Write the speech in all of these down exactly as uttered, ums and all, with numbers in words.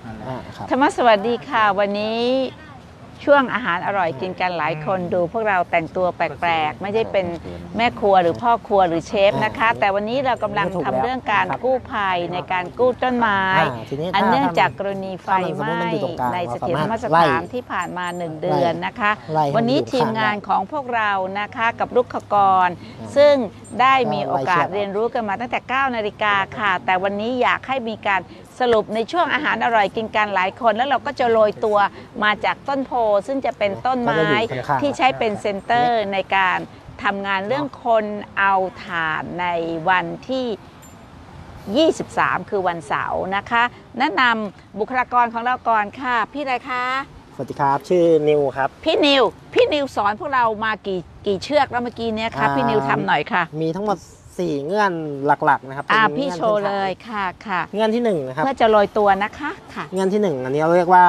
ธรรมสวัสดีค่ะวันนี้ช่วงอาหารอร่อยกินกันหลายคนดูพวกเราแต่งตัวแปลกๆไม่ใช่เป็นแม่ครัวหรือพ่อครัวหรือเชฟนะคะแต่วันนี้เรากำลังทำเรื่องการกู้ภัยในการกู้ต้นไม้อันเนื่องจากกรณีไฟไหม้ในเสถียรธรรมสถานที่ผ่านมาหนึ่งเดือนนะคะวันนี้ทีมงานของพวกเรานะคะกับรุกขกรซึ่งได้มีโอกาสเรียนรู้กันมาตั้งแต่เก้านาฬิกาค่ะแต่วันนี้อยากให้มีการสรุปในช่วงอาหารอร่อยกินกันหลายคนแล้วเราก็จะโรยตัวมาจากต้นโพซึ่งจะเป็นต้นไม้ที่ใช้เป็นเซ็นเตอร์ในการทำงานเรื่องคนเอาถ่านในวันที่ยี่สิบสามคือวันเสาร์นะคะแนะนำบุคลากรของเราก่อนค่ะพี่อะไรคะสวัสดีครับชื่อนิวครับพี่นิวพี่นิวสอนพวกเรามากี่กี่เชือกแล้วเมื่อกี้เนี้ยคะพี่นิวทำหน่อยค่ะมีทั้งหมดสี่เงื่อนหลักๆนะครับอ่าพี่โชว์เลยค่ะค่ะเงื่อนที่หนึ่งนะครับเพื่อจะโรยตัวนะคะค่ะเงื่อนที่หนึ่งอันนี้เราเรียกว่า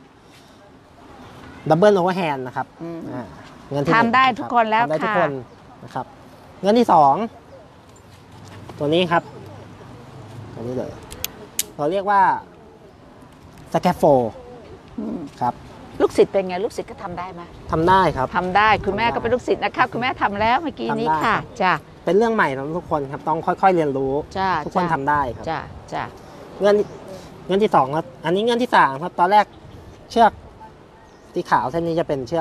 ดับเบิลโอเวอร์แฮนด์นะครับเงื่อนที่ทำได้ทุกคนแล้วค่ะทำได้ทุกคนนะครับเงื่อนที่สองตัวนี้ครับตัวนี้เลยเราเรียกว่าสแคฟโฟครับลูกศิษย์เป็นไงลูกศิษย์ก็ทำได้ไหมทำได้ครับทำได้คุณแม่ก็เป็นลูกศิษย์นะครับคุณแม่ทำแล้วเมื่อกี้นี้ค่ะจ้ะเป็นเรื่องใหม่ของทุกคนครับต้องค่อยๆเรียนรู้ทุกคนทำได้ครับจ้ะจ้ะเงื่อนเงื่อนที่สองครับอันนี้เงื่อนที่สามครับตอนแรกเชือกที่ขาวเส้นนี้จะเป็นเชือก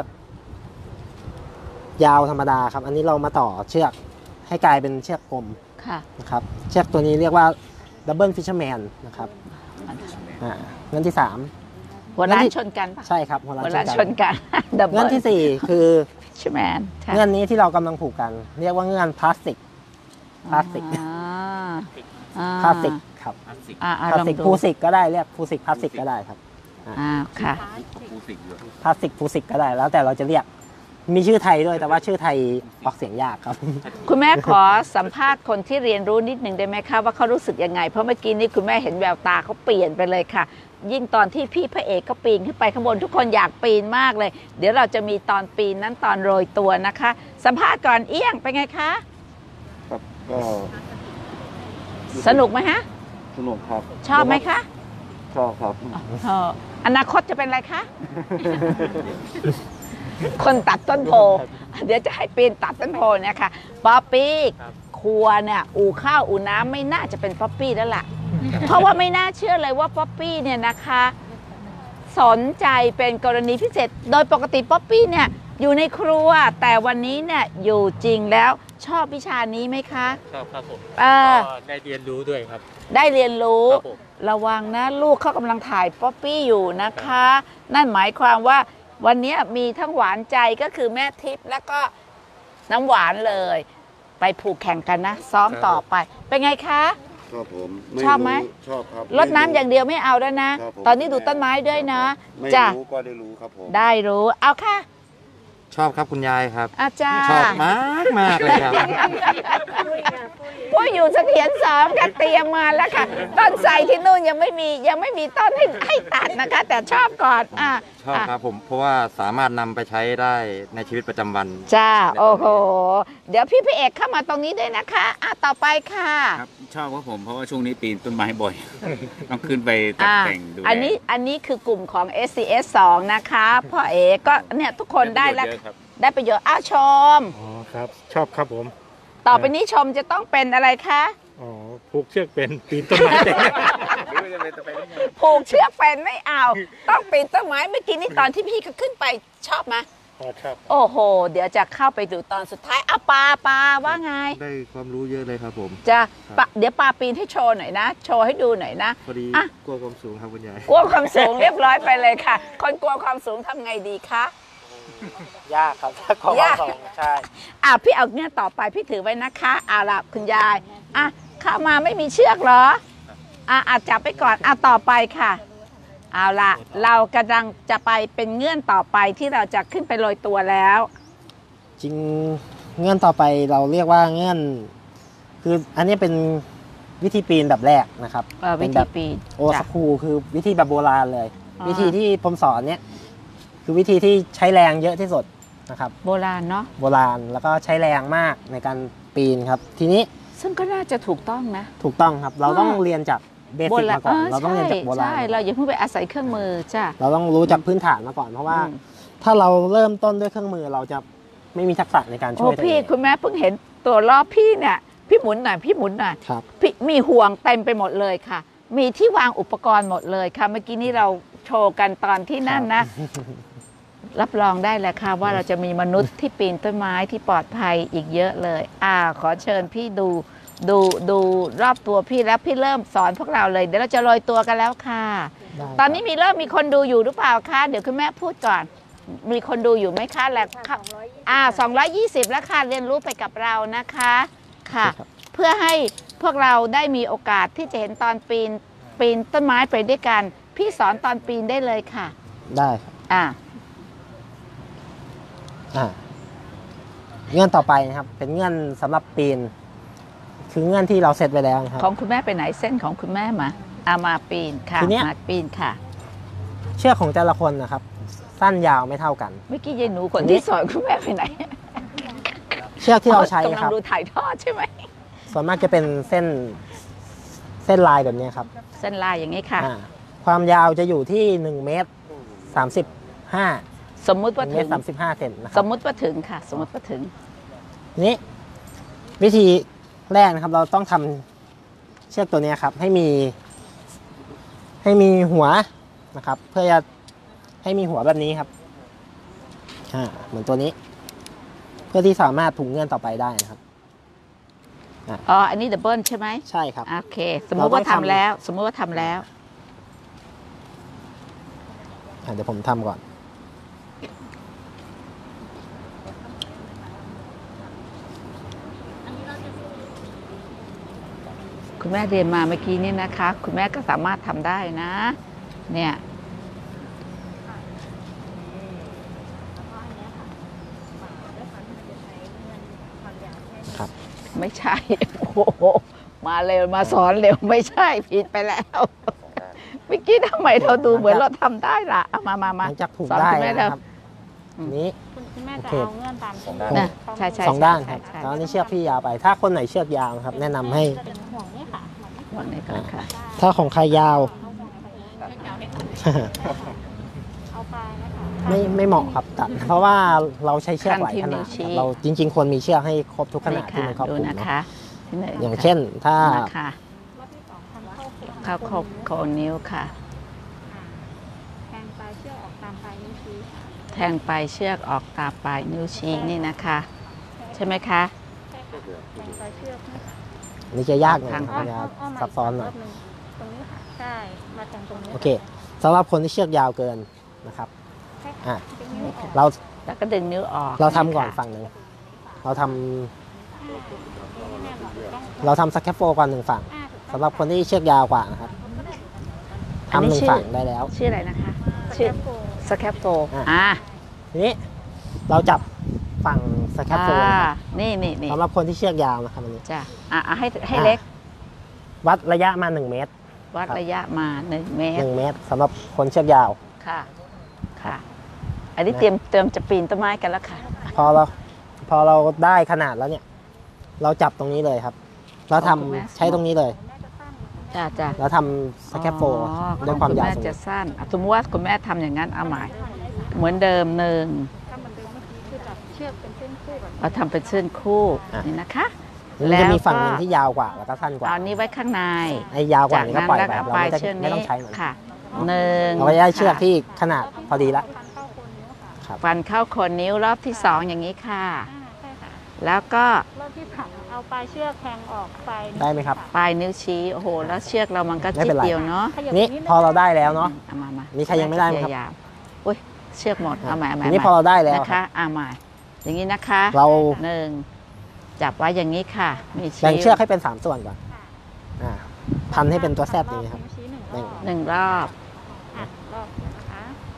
ยาวธรรมดาครับอันนี้เรามาต่อเชือกให้กลายเป็นเชือกกลมนะครับเชือกตัวนี้เรียกว่าดับเบิลฟิชเชอร์แมนนะครับอ่าเงื่อนที่สามหัวล้านชนกันปะใช่ครับหัวล้านชนกันเงื่อนที่สี่คือฟิชเชอร์แมนเงื่อนนี้ที่เรากำลังผูกกันเรียกว่าเงื่อนพลาสติกพลาสติกพลาสติกครับพลาสติกพูสิกก็ได้เรียกพูสิกพลาสติกก็ได้ครับอ่าค่ะพลาสติกพูสิกก็ได้แล้วแต่เราจะเรียกมีชื่อไทยด้วยแต่ว่าชื่อไทยออกเสียงยากครับคุณแม่ขอสัมภาษณ์คนที่เรียนรู้นิดหนึ่งได้ไหมคะว่าเขารู้สึกยังไงเพราะเมื่อกี้นี้คุณแม่เห็นแววตาเขาเปลี่ยนไปเลยค่ะยิ่งตอนที่พี่พระเอกเขาปีนขึ้นไปข้างบนทุกคนอยากปีนมากเลยเดี๋ยวเราจะมีตอนปีนนั้นตอนโรยตัวนะคะสัมภาษณ์ก่อนเอี้ยงเป็นไงคะครับก็สนุกไหมฮะสนุกครับชอบไหมคะชอบครับอนาคตจะเป็นอะไรคะคนตัดต้นโพเดี๋ยวจะให้ปีนตัดต้นโพเนี่ยค่ะป๊อปปี้ครัวเนี่ยอู่ข้าวอู่น้ำไม่น่าจะเป็นป๊อปปี้แล้วล่ะเพราะว่าไม่น่าเชื่อเลยว่าป๊อปปี้เนี่ยนะคะสนใจเป็นกรณีพิเศษโดยปกติป๊อปปี้เนี่ยอยู่ในครัวแต่วันนี้เนี่ยอยู่จริงแล้วชอบวิชานี้ไหมคะชอบครับผมได้เรียนรู้ด้วยครับได้เรียนรู้ระวังนะลูกเขากำลังถ่ายป๊อปปี้อยู่นะคะนั่นหมายความว่าวันนี้มีทั้งหวานใจก็คือแม่ทิพย์แล้วก็น้ำหวานเลยไปผูกแข่งกันนะซ้อมต่อไปเป็นไงคะชอบผมชอบไหมชอบครับรดน้ำอย่างเดียวไม่เอาแล้วนะตอนนี้ดูต้นไม้ด้วยนะจ้ะรู้ก็ได้รู้ครับผมได้รู้เอาค่ะชอบครับคุณยายครับอาจารย์ชอบมากมากเลยครับผู้อยู่เสถียรสามก็เตรียมมาแล้วค่ะต้นไทรที่นู่นยังไม่มียังไม่มีต้นให้ให้ตัดนะคะแต่ชอบก่อนอ่ะชอบครับผมเพราะว่าสามารถนำไปใช้ได้ในชีวิตประจำวันจ้าโอ้โหเดี๋ยวพี่พระเอกเข้ามาตรงนี้ด้วยนะคะอ่ะต่อไปค่ะครับชอบครับผมเพราะว่าช่วงนี้ปีนต้นไม้บ่อยต้องขึ้นไปตัดแต่งดูอันนี้อันนี้คือกลุ่มของ เอส ซี เอส สองนะคะพ่อเอกก็เนี่ยทุกคนได้แล้วได้ประโยชน์อ้าวชมอ๋อครับชอบครับผมต่อไปนี้ชมจะต้องเป็นอะไรคะอ๋อผูกเชือกเป็นปีนต้นไม้ผูกเชือกเป็นไม่เอาต้องปีนต้นไม้เมื่อกี้นี้ตอนที่พี่เขาขึ้นไปชอบไหมชอบโอ้โหเดี๋ยวจะเข้าไปดูตอนสุดท้ายเอาปลาปลาว่าไงได้ความรู้เยอะเลยครับผมจะเดี๋ยวปลาปีนให้โชว์หน่อยนะโชว์ให้ดูหน่อยนะพอดีกลัวความสูงครับคุณยายกลัวความสูงเรียบร้อยไปเลยค่ะคนกลัวความสูงทำไงดีคะยากครับถ้าความสูงใช่อ่ะพี่เอาเนี่ยต่อไปพี่ถือไว้นะคะเอาล่ะคุณยายอ่ะเข้ามาไม่มีเชือกเหรออ่ะอาจจับไปก่อนอ่ะต่อไปค่ะเอาล่ะเรากำลังจะไปเป็นเงื่อนต่อไปที่เราจะขึ้นไปโรยตัวแล้วจริงเงื่อนต่อไปเราเรียกว่าเงื่อนคืออันนี้เป็นวิธีปีนแบบแรกนะครับวิธีปีนโอสคูคือวิธีแบบโบราณเลยวิธีที่ผมสอนเนี้ยคือวิธีที่ใช้แรงเยอะที่สุดนะครับโบราณเนาะโบราณแล้วก็ใช้แรงมากในการปีนครับทีนี้ซึ่งก็น่าจะถูกต้องนะถูกต้องครับเราต้องเรียนจากเบสิกมาก่อนเราต้องเรียนจากโบราณใช่เราอย่าเพิ่งไปอาศัยเครื่องมือจ้ะเราต้องรู้จากพื้นฐานมาก่อนเพราะว่าอืมถ้าเราเริ่มต้นด้วยเครื่องมือเราจะไม่มีทักษะในการช่โอ้วยตัวพี่เองคุณแม่เพิ่งเห็นตัวรอบพี่เนี่ยพี่หมุนหน่อยพี่หมุนหน่อยครับพี่มีห่วงเต็มไปหมดเลยค่ะ มีที่วางอุปกรณ์หมดเลยค่ะ เมื่อกี้นี้เราโชว์กันตอนที่นั่นนะ รับรองได้แหละค่ะว่าเราจะมีมนุษย์ที่ปีนต้นไม้ที่ปลอดภัยอีกเยอะเลย อ่า ขอเชิญพี่ดูดูดูรอบตัวพี่แล้วพี่เริ่มสอนพวกเราเลยเดี๋ยวเราจะโรยตัวกันแล้วค่ะได้ตอนนี้มีเริ่มมีคนดูอยู่หรือเปล่าคะเดี๋ยวคุณแม่พูดก่อน มีคนดูอยู่ไหมคะแล้วค่ะอ่าสองร้อยยี่สิบแล้วค่ะเรียนรู้ไปกับเรานะคะค่ะ เพื่อให้พวกเราได้มีโอกาสที่จะเห็นตอนปีนปีนต้นไม้ไปด้วยกัน พี่สอนตอนปีนได้เลยค่ะได้ครับอ่าอ่าเงื่อนต่อไปนะครับ เป็นเงื่อนสำหรับปีน คือเงื่อนที่เราเซตไว้แล้วนะครับของคุณแม่ไปไหนเส้นของคุณแม่มาอามาปีนค่ะทีเนี้ยมาปีนค่ะเชือกของแต่ละคนนะครับ สั้นยาวไม่เท่ากันเมื่อกี้ยายหนูคนที่สอนคุณแม่ไปไหนเชือกที่เราใช้กำลัคงรับดูถ่ายทอดใช่ไหมส่วนมากจะเป็นเส้นเส้นลายแบบนี้ครับเส้นลายอย่างนี้ค่ะอ่าความยาวจะอยู่ที่หนึ่งเมตรสามสิบห้าสมมุติว่าเมถึตงรสามสิบห้าเซนนะคสรับมมุติว่าถึงค่ะ สมมุติว่าถึงนี้วิธีแรกนะครับ เราต้องทำเชือกตัวนี้ครับ ให้มี ให้มีหัวนะครับ เพื่อจะให้มีหัวแบบนี้ครับอ่าเหมือนตัวนี้ เพื่อที่สามารถถูกเงื่อนต่อไปได้นะครับอ๋อ อันนี้ดับเบิลใช่ไหมใช่ครับโอเค สมมุติว่าเราต้องทำทำแล้ว สมมุติว่าทำแล้วอ่ะเดี๋ยวผมทำก่อนคุณแม่เรียนมาเมื่อกี้นี่นะคะ คุณแม่ก็สามารถทำได้นะ เนี่ยครับไม่ใช่ โอ้โห มาเร็ว มาสอนเร็ว ไม่ใช่ ผิดไปแล้ว เมื่อกี้ทำไมเราดูเหมือนเราทำได้ล่ะเอามามาหมาลังจากถูกสอนได้คุณแม่นะเร็วครับอันนี้คุณคุณแม่จะโอเคเอาเงื่อนตามที่นะใช่ใช่สองด้านครับใช่แล้วอันนี้เชือกพี่ยาวไป ถ้าคนไหนเชือกยาวนะครับ แนะนำให้จะเป็นห่วงนี่ค่ะห่วงนี่วางในก่อนค่ะถ้าของใครยาวเอาไปนะคะไม่ไม่เหมาะครับตัด เพราะว่าเราใช้เชือกหลายขั้นที่ขนาดนิ้วชี้ครับเราจริง ๆควรมีเชือกให้ครบทุกขนี่นาดที่ค่ะมันครอบดูคลุมนะเนาะคะที่หนึ่งอย่างค่ะเช่น ถ้ามาค่ะรอบที่สองทำเข้าเข็มเข้าครบโคนนิ้วค่ะแทงปลายเชือกออกตามปลายนิ้วชี้ค่ะแทงปลายเชือกออกตามปลายนิ้วชี้นี่นะคะ ใช่ไหมคะใช่ค่ะแทงปลายเชือกนี่ค่ะนี่จะยากหน่อยทางมันจะอ้อมมาซับซ้อนหน่อยรบงตรงนี้ค่ะ ใช่ มาแทงตรงนี้โอเคสำหรับคนที่เชือกยาวเกินนะครับใช่อ่ะค่ะดึงนิ้วออกเราแล้วก็ดึงนิ้วออกเราทำก่อนค่ะฝั่งหนึ่งเราทำแน่นอนต้องเราทำสแคปโฟก่อนหนึ่งฝั่งอ่าถูกต้องสำหรับคนที่เชือกยาวกว่านะครับอันทำนี้หนึ่งชื่อฝั่งได้แล้วชื่ออะไรนะคะ ชื่อสแคปโฟอ่ะอ่าทีนี้เราจับฝั่งสแคปโฟอ่านี่นี่นี่สำหรับคนที่เชือกยาวนะครับอันนี้จ้ะอ่ะอ่ะให้ให้เล็กวัดระยะมาหนึ่งเมตรวัดครับระยะมาหนึ่งเมหตรนึ่งเมตรสำหรับคนเชือกยาวค่ะ ค่ะ อันนี้เตรียมเตรียมจะปีนต้นไม้กันแล้วค่ะพอเราพอเราได้ขนาดแล้วเนี่ย เราจับตรงนี้เลยครับ แล้วทำของคุณแม่ใช้ตรงนี้เลยจ้ะจ้ะแล้วทำสแคปโฟอ๋อด้วยความยาวณแม่สูงจะสั้นอ่ะสมมติว่าคุณแม่ทำอย่างนั้นเอาใหม่ เหมือนเดิมหนึ่งถ้าเหมือนเดิมเมื่อกี้คือจับเชือกเป็นเส้นคู่แบบนี้เราทำเป็นเส้นคู่นี่นะคะมันจะมีฝั่งหนึ่งที่ยาวกว่าแล้วก็สั้นกว่าเอานี้ไว้ข้างในไอ้ยาวกว่าจากนี้ก็นั้นปล่อยแล้วไปก็เราปลายไม่ต้องเชือกไม่นี้ต้องใช้มันค่ะหนึ่งเราก็ได้เชือกที่ขนาดพอดีละฟันเข้าโคนนิ้วค่ะฟันเข้าโคนนิ้วรอบที่สองอย่างนี้ค่ะอ่าใช่ค่ะแล้วก็รอบที่สามเอาปลายเชือกแทงออกไปได้ไหมครับปลายนิ้วชี้โอ้โหแล้วเชือกเรามันก็ไม่จิ๊เป็ดนไรเดียวเนาะขยับนี่ดงพอเราได้แล้วเนาะเอามามามีใครยังไม่ได้ไหมครับพยายามอุ้ยเชือกหมดเอาใหม่เอาใหม่ทีนี้เอาพอใหม่เราได้แล้วนะคะอ่าใหม่อย่างนี้นะคะเราหนึ่งจับไว้อย่างนี้ค่ะ มีชี้แบ่งเชือกให้เป็นสามส่วนก่อนอ่าพันให้เป็นตัวแซดอย่างนี้ครับนิ้วชี้หนึ่งรแบ่อง บหนึ่งรอบอ่ะรอบนะคะ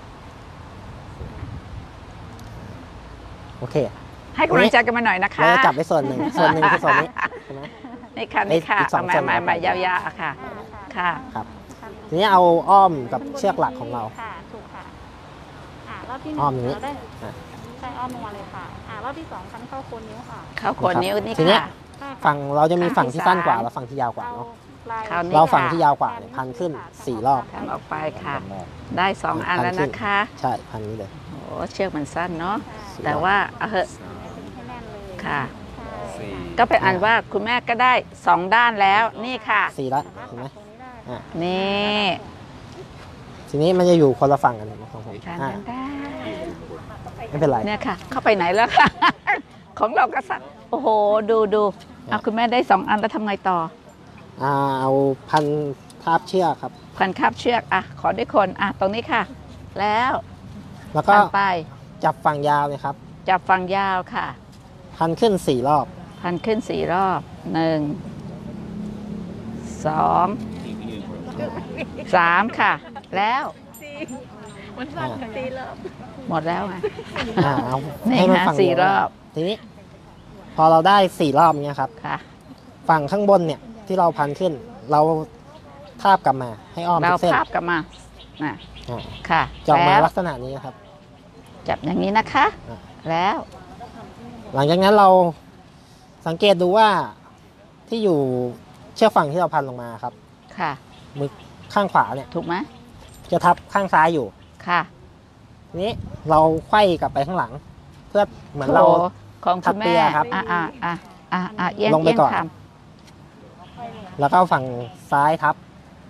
โอเคให้กำลังใจกันมาหน่อยนะคะเราจะจับไปส่วนหนึ่งส่วนหนึ่งคือส่วนนี้ใช่ไหมนี่ค่ะนี่ค่ะอีกสองเอาใหม่ส่วนใหม่ใหม่ยาวๆค่ะอ่าค่ะค่ะครับทีนี้เอาอ้อมกับเชือกหลักของเราค่ะถูกค่ะอ่ารอบที่หนึ่อ้อมอย่างนี้งเราได้อ่ะใช่อ้อมลงมาเลยค่ะอ่ารอบที่สองฟันเข้าโคนนิ้วค่ะเข้าโคนนิ้วนี่ทีเนี้ยค่ะใช่ค่ะฝั่งเราจะมีฝั่งที่สั้นกว่าข้างที่และฝั่งที่ยาวกว่าเอาเนาะถคราวนี้เราฝั่งค่ะที่ยาวกว่าเนี่ยพันขึ้นสี่รอบทำออกไปค่ะ ได้สองอันแล้วนะคะใช่พันนี้เลยโอ้เชือกมันสั้นเนาะสี่แต่รอบว่าเอาเหอะให้แน่นเลยค่ะสี่ก็เป็นอันว่าคุณแม่ก็ได้สองด้านแล้วนี่ค่ะสี่ละเห็นไหมอ่ะนี่ทีนี้มันจะอยู่คนละฝั่งกันของผมการอ่ะได้ไม่เป็นไรเนี่ยค่ะ เข้าไปไหนแล้วค่ะ ของเราก็สั้นโอ้โห ดูดูเอาคุณแม่ได้สองอันแล้วทำไงต่ออ่าเอาพันทาบเชือกครับพันคาบเชือกอ่ะขอด้วยคนอ่ะตรงนี้ค่ะ แล้วแล้วก็พันไปจับฝั่งยาวเนี่ยครับจับฝั่งยาวค่ะพันขึ้นสี่รอบพันขึ้นสี่รอบหนึ่งสองสามค่ะ แล้วอ่าหมดแล้วไงอ่าเอานี่ให้มันค่ะฝั่งสี่เดียวรอบทีนี้ พอเราได้สี่รอบเนี้ยครับค่ะฝั่งข้างบนเนี่ยที่เราพันขึ้น เราทาบกลับมาให้อ้อมเราทุกเส้นภาพกลับมาน่ะอ่าค่ะจะออกมาแล้วลักษณะนี้ครับจับอย่างนี้นะคะอ่ะแล้วหลังจากนั้นเราสังเกตดูว่าที่อยู่เชือกฝั่งที่เราพันลงมาครับค่ะมือข้างขวาเนี่ยถูกไหมจะทับข้างซ้ายอยู่ค่ะทีนี้เราไขว้กลับไปข้างหลัง เพื่อเหมือนเราโถของทัคุบณเปีแม่ยครับอ่ะอ่ะอ่ะอ่ะอ่ะเอียงลงไปเอียงก่อนคแล้วก็เอาฝั่งซ้ายทับ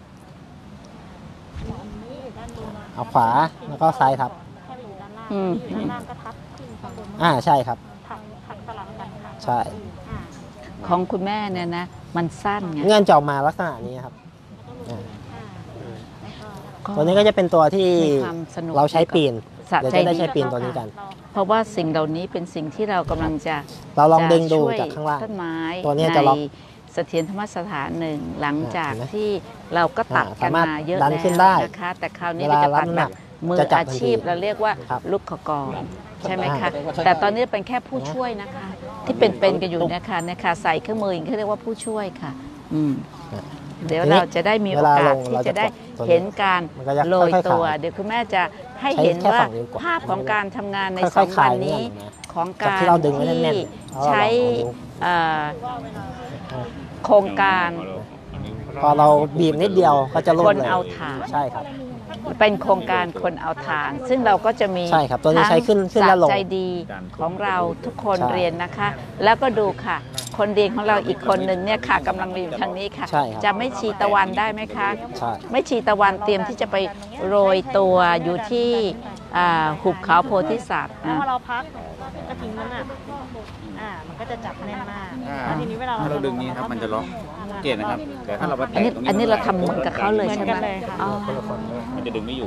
เอาขวาแล้วก็ซ้ายทับแค่อยู่ด้านล่างำอืมด้านล่างก็ทับขึ้นข้างบนอ่าใช่ครับถักถักสลับกันค่ะใช่อ่าของคุณแม่เนี่ยนะ มันสั้นไงเงื่อนจะออกมาลักษณะนี้ครับอ่าก็ตัวนี้ก็จะเป็นตัวที่มีความสนุกเราใช้ปีนสะเดี๋ยวใจจะได้ดีใช้ปีนตัวนี้กันเพราะว่าสิ่งเหล่านี้เป็นสิ่งที่เรากำลังจะเราลองดึงดูจะช่วยจากข้างล่างต้นไม้ตัวนี้จะล็อกในเสถียรธรรมสถานหนึ่งหลังจากเห็นไหมที่เราก็ตัดอ่ากันสามารถมาเยอะดัแล้นขึ้นวได้นะคะ แต่คราวนี้เวเราลาจะรัตับดน้ำหแบนับกมือจะจับอาชีพทันทีเราเรียกว่าครับลูกขกรใช่ไหมคะแต่ตอนนี้เป็นแค่ผู้ช่วยนะคะ ที่เป็นๆกันอยู่เนะคะนะคะใส่เครื่องมืออย่างที่เรียกว่าผู้ช่วยค่ะ อืมเดี๋ยวเราจะได้มีโอกาสที่จะได้เห็นการมันก็จะโรยค่อยๆตัวขายเดี๋ยวคุณแม่จะให้ใช้เห็นแค่ว่าฝั่งนิ้วกดภาพของการทำงานในค่สออย งๆวันคลายนี้เงื่อนนะของจากการที่เราดึงไว้แน่นๆที่แล้วเราใช้ลองเอานิ้วเอ่อโครงการพอเราบีบนิดเดียวก็จะลดคนเลยเอาถ่านใช่ครับเป็นโครงการคนเอาทาน ซึ่งเราก็จะมีใช่ครับตัวนี้ทั้งใช้ขึ้นขึ้นและลงสะใจดีของเราทุกคนใช่เรียนนะคะ แล้วก็ดูค่ะ คนเรียนของเราอีกคนหนึ่งเนี่ยค่ะกำลังเรียนอยู่ทางนี้ค่ะใช่ครับจะไม่ชีตะวันได้ไหมคะใช่ไม่ชีตะวันเตรียมที่จะไปโรยตัวอยู่ที่อ่าหุบเขาโพธิสัตว์แล้วอ่ะพอเราพักกระถิ่นมันอ่ะอ่ามันก็จะจับแน่นมากอ่าแล้วทีนี้เวลาถ้าเราเราดึงนี้ครับมันจะล็อกเกตนะครับ แต่ถ้าเราไปอันแตะนี้ตรงนี้อันนี้เราทำเหมือนกับเขาเลยเหมือใช่นไหมกันเลยค่ะอ๋อมันจะดึงไม่อยู่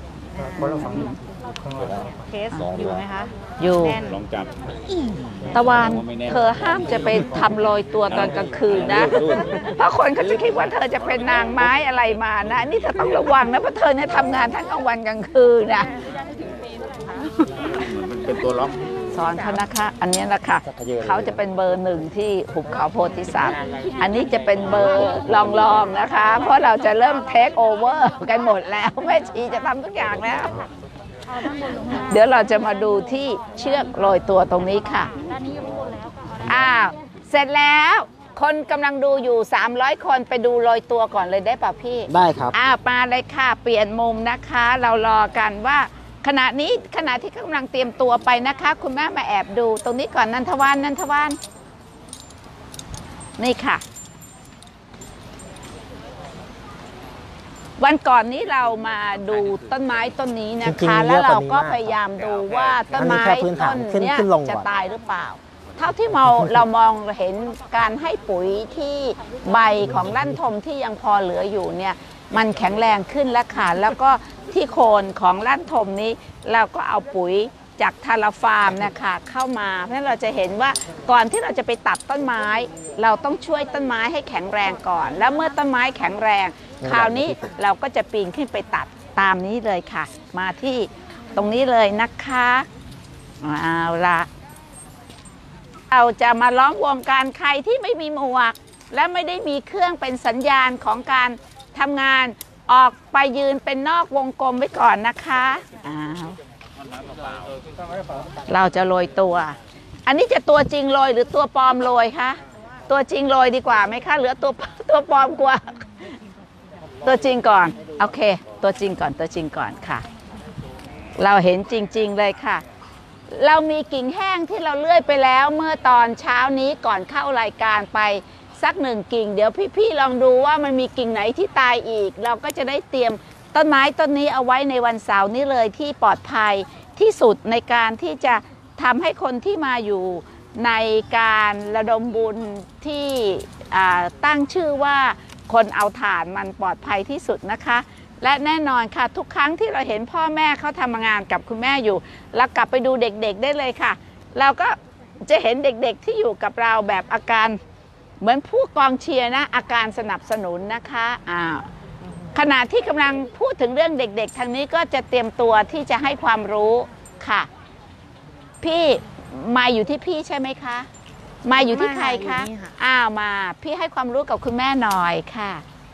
เคสอยู่ไหมคะอยู่แน่นลองจับตะวันเธอห้ามจะไปทำโรยตัวตอนกลางคืนนะ เพราะคนเขาจะคิดว่าเธอจะเป็นนางไม้อะไรมานะ นี่เธอต้องระวังนะเพราะเธอเนี่ยทำงานทั้งกลางวันกลางคืนนะเหมือนมันเป็นตัวล็อกสอนเขานะคะ อันนี้แหละค่ะเขาจะเป็นเบอร์หนึ่งที่หุบเขาโพธิสัตว์อันนี้จะเป็นเบอร์ลองๆนะคะ เพราะเราจะเริ่มเทคโอเวอร์กันหมดแล้วแม่ชีจะทำทุกอย่างแล้ว เดี๋ยวเราจะมาดูที่เชือกโรยตัวตรงนี้ค่ะด้านนี้ยังไม่หมดแล้วก็เอาด้านอ้าว เสร็จแล้ว คนกำลังดูอยู่สามร้อยคนไปดูโรยตัวก่อนเลยได้ป่ะพี่ได้ครับอ้าวมาเลยค่ะ เปลี่ยนมุมนะคะ เรารอกันว่าขณะนี้ขณะที่กำลังเตรียมตัวไปนะคะ คุณแม่มาแอบดูตรงนี้ก่อนนันทวานนันทวานนี่ค่ะ วันก่อนนี้เรามาดูต้นไม้ต้นนี้นะจริงคะๆแล้วเราก็เยอะกว่านี้มากพยายามดูว่าต้นไม้อันนี้แค่พื้นฐาต้นนขึ้นเนี้ยขึ้นลงก่อนจะตายหรือเปล่า เท่าที่เราเรามองเห็นการให้ปุ๋ยที่ใบของลั่นทมที่ยังพอเหลืออยู่เนี่ยมันแข็งแรงขึ้นแล้วค่ะแล้วก็ที่โคนของลั่นทมนี้เราก็เอาปุ๋ยจากทาราฟาร์มนะคะเข้ามาเพราะฉะนั้นเราจะเห็นว่าก่อนที่เราจะไปตัดต้นไม้ เราต้องช่วยต้นไม้ให้แข็งแรงก่อน แล้วเมื่อต้นไม้แข็งแรง คราวนี้เราก็จะปีนขึ้นไปตัดตามนี้เลยค่ะ มาที่ตรงนี้เลยนะคะเอาละเราจะมาล้อมวงการใครที่ไม่มีหมวก และไม่ได้มีเครื่องเป็นสัญญาณของการทำงานออกไปยืนเป็นนอกวงกลมไว้ก่อนนะคะอ้าวเราจะโรยตัว อันนี้จะตัวจริงโรยหรือตัวปลอมโรยคะตัวจริงโรยดีกว่าไหมคะเหลือตัวตัวปลอมกว่าตัวจริงก่อนโอเคตัวจริงก่อนตัวจริงก่อนค่ะเราเห็นจริงๆเลยค่ะเรามีกิ่งแห้งที่เราเลื่อยไปแล้วเมื่อตอนเช้านี้ก่อนเข้ารายการไปสักหนึ่งกิ่งเดี๋ยวพี่ๆลองดูว่ามันมีกิ่งไหนที่ตายอีกเราก็จะได้เตรียมต้นไม้ต้นนี้เอาไว้ในวันเสาร์นี้เลยที่ปลอดภัยที่สุดในการที่จะทำให้คนที่มาอยู่ในการระดมบุญที่ตั้งชื่อว่าคนเอาถ่านมันปลอดภัยที่สุดนะคะและแน่นอนค่ะทุกครั้งที่เราเห็นพ่อแม่เขาทำงานกับคุณแม่อยู่เรากลับไปดูเด็กๆได้เลยค่ะเราก็จะเห็นเด็กๆที่อยู่กับเราแบบอาการเหมือนผู้กองเชียร์นะอาการสนับสนุนนะคะอ่าขณะที่กำลังพูดถึงเรื่องเด็กๆทางนี้ก็จะเตรียมตัวที่จะให้ความรู้ค่ะพี่มาอยู่ที่พี่ใช่ไหมคะมาอยู่ที่ใครคะอ้าวมาพี่ให้ความรู้กับคุณแม่หน่อยค่ะ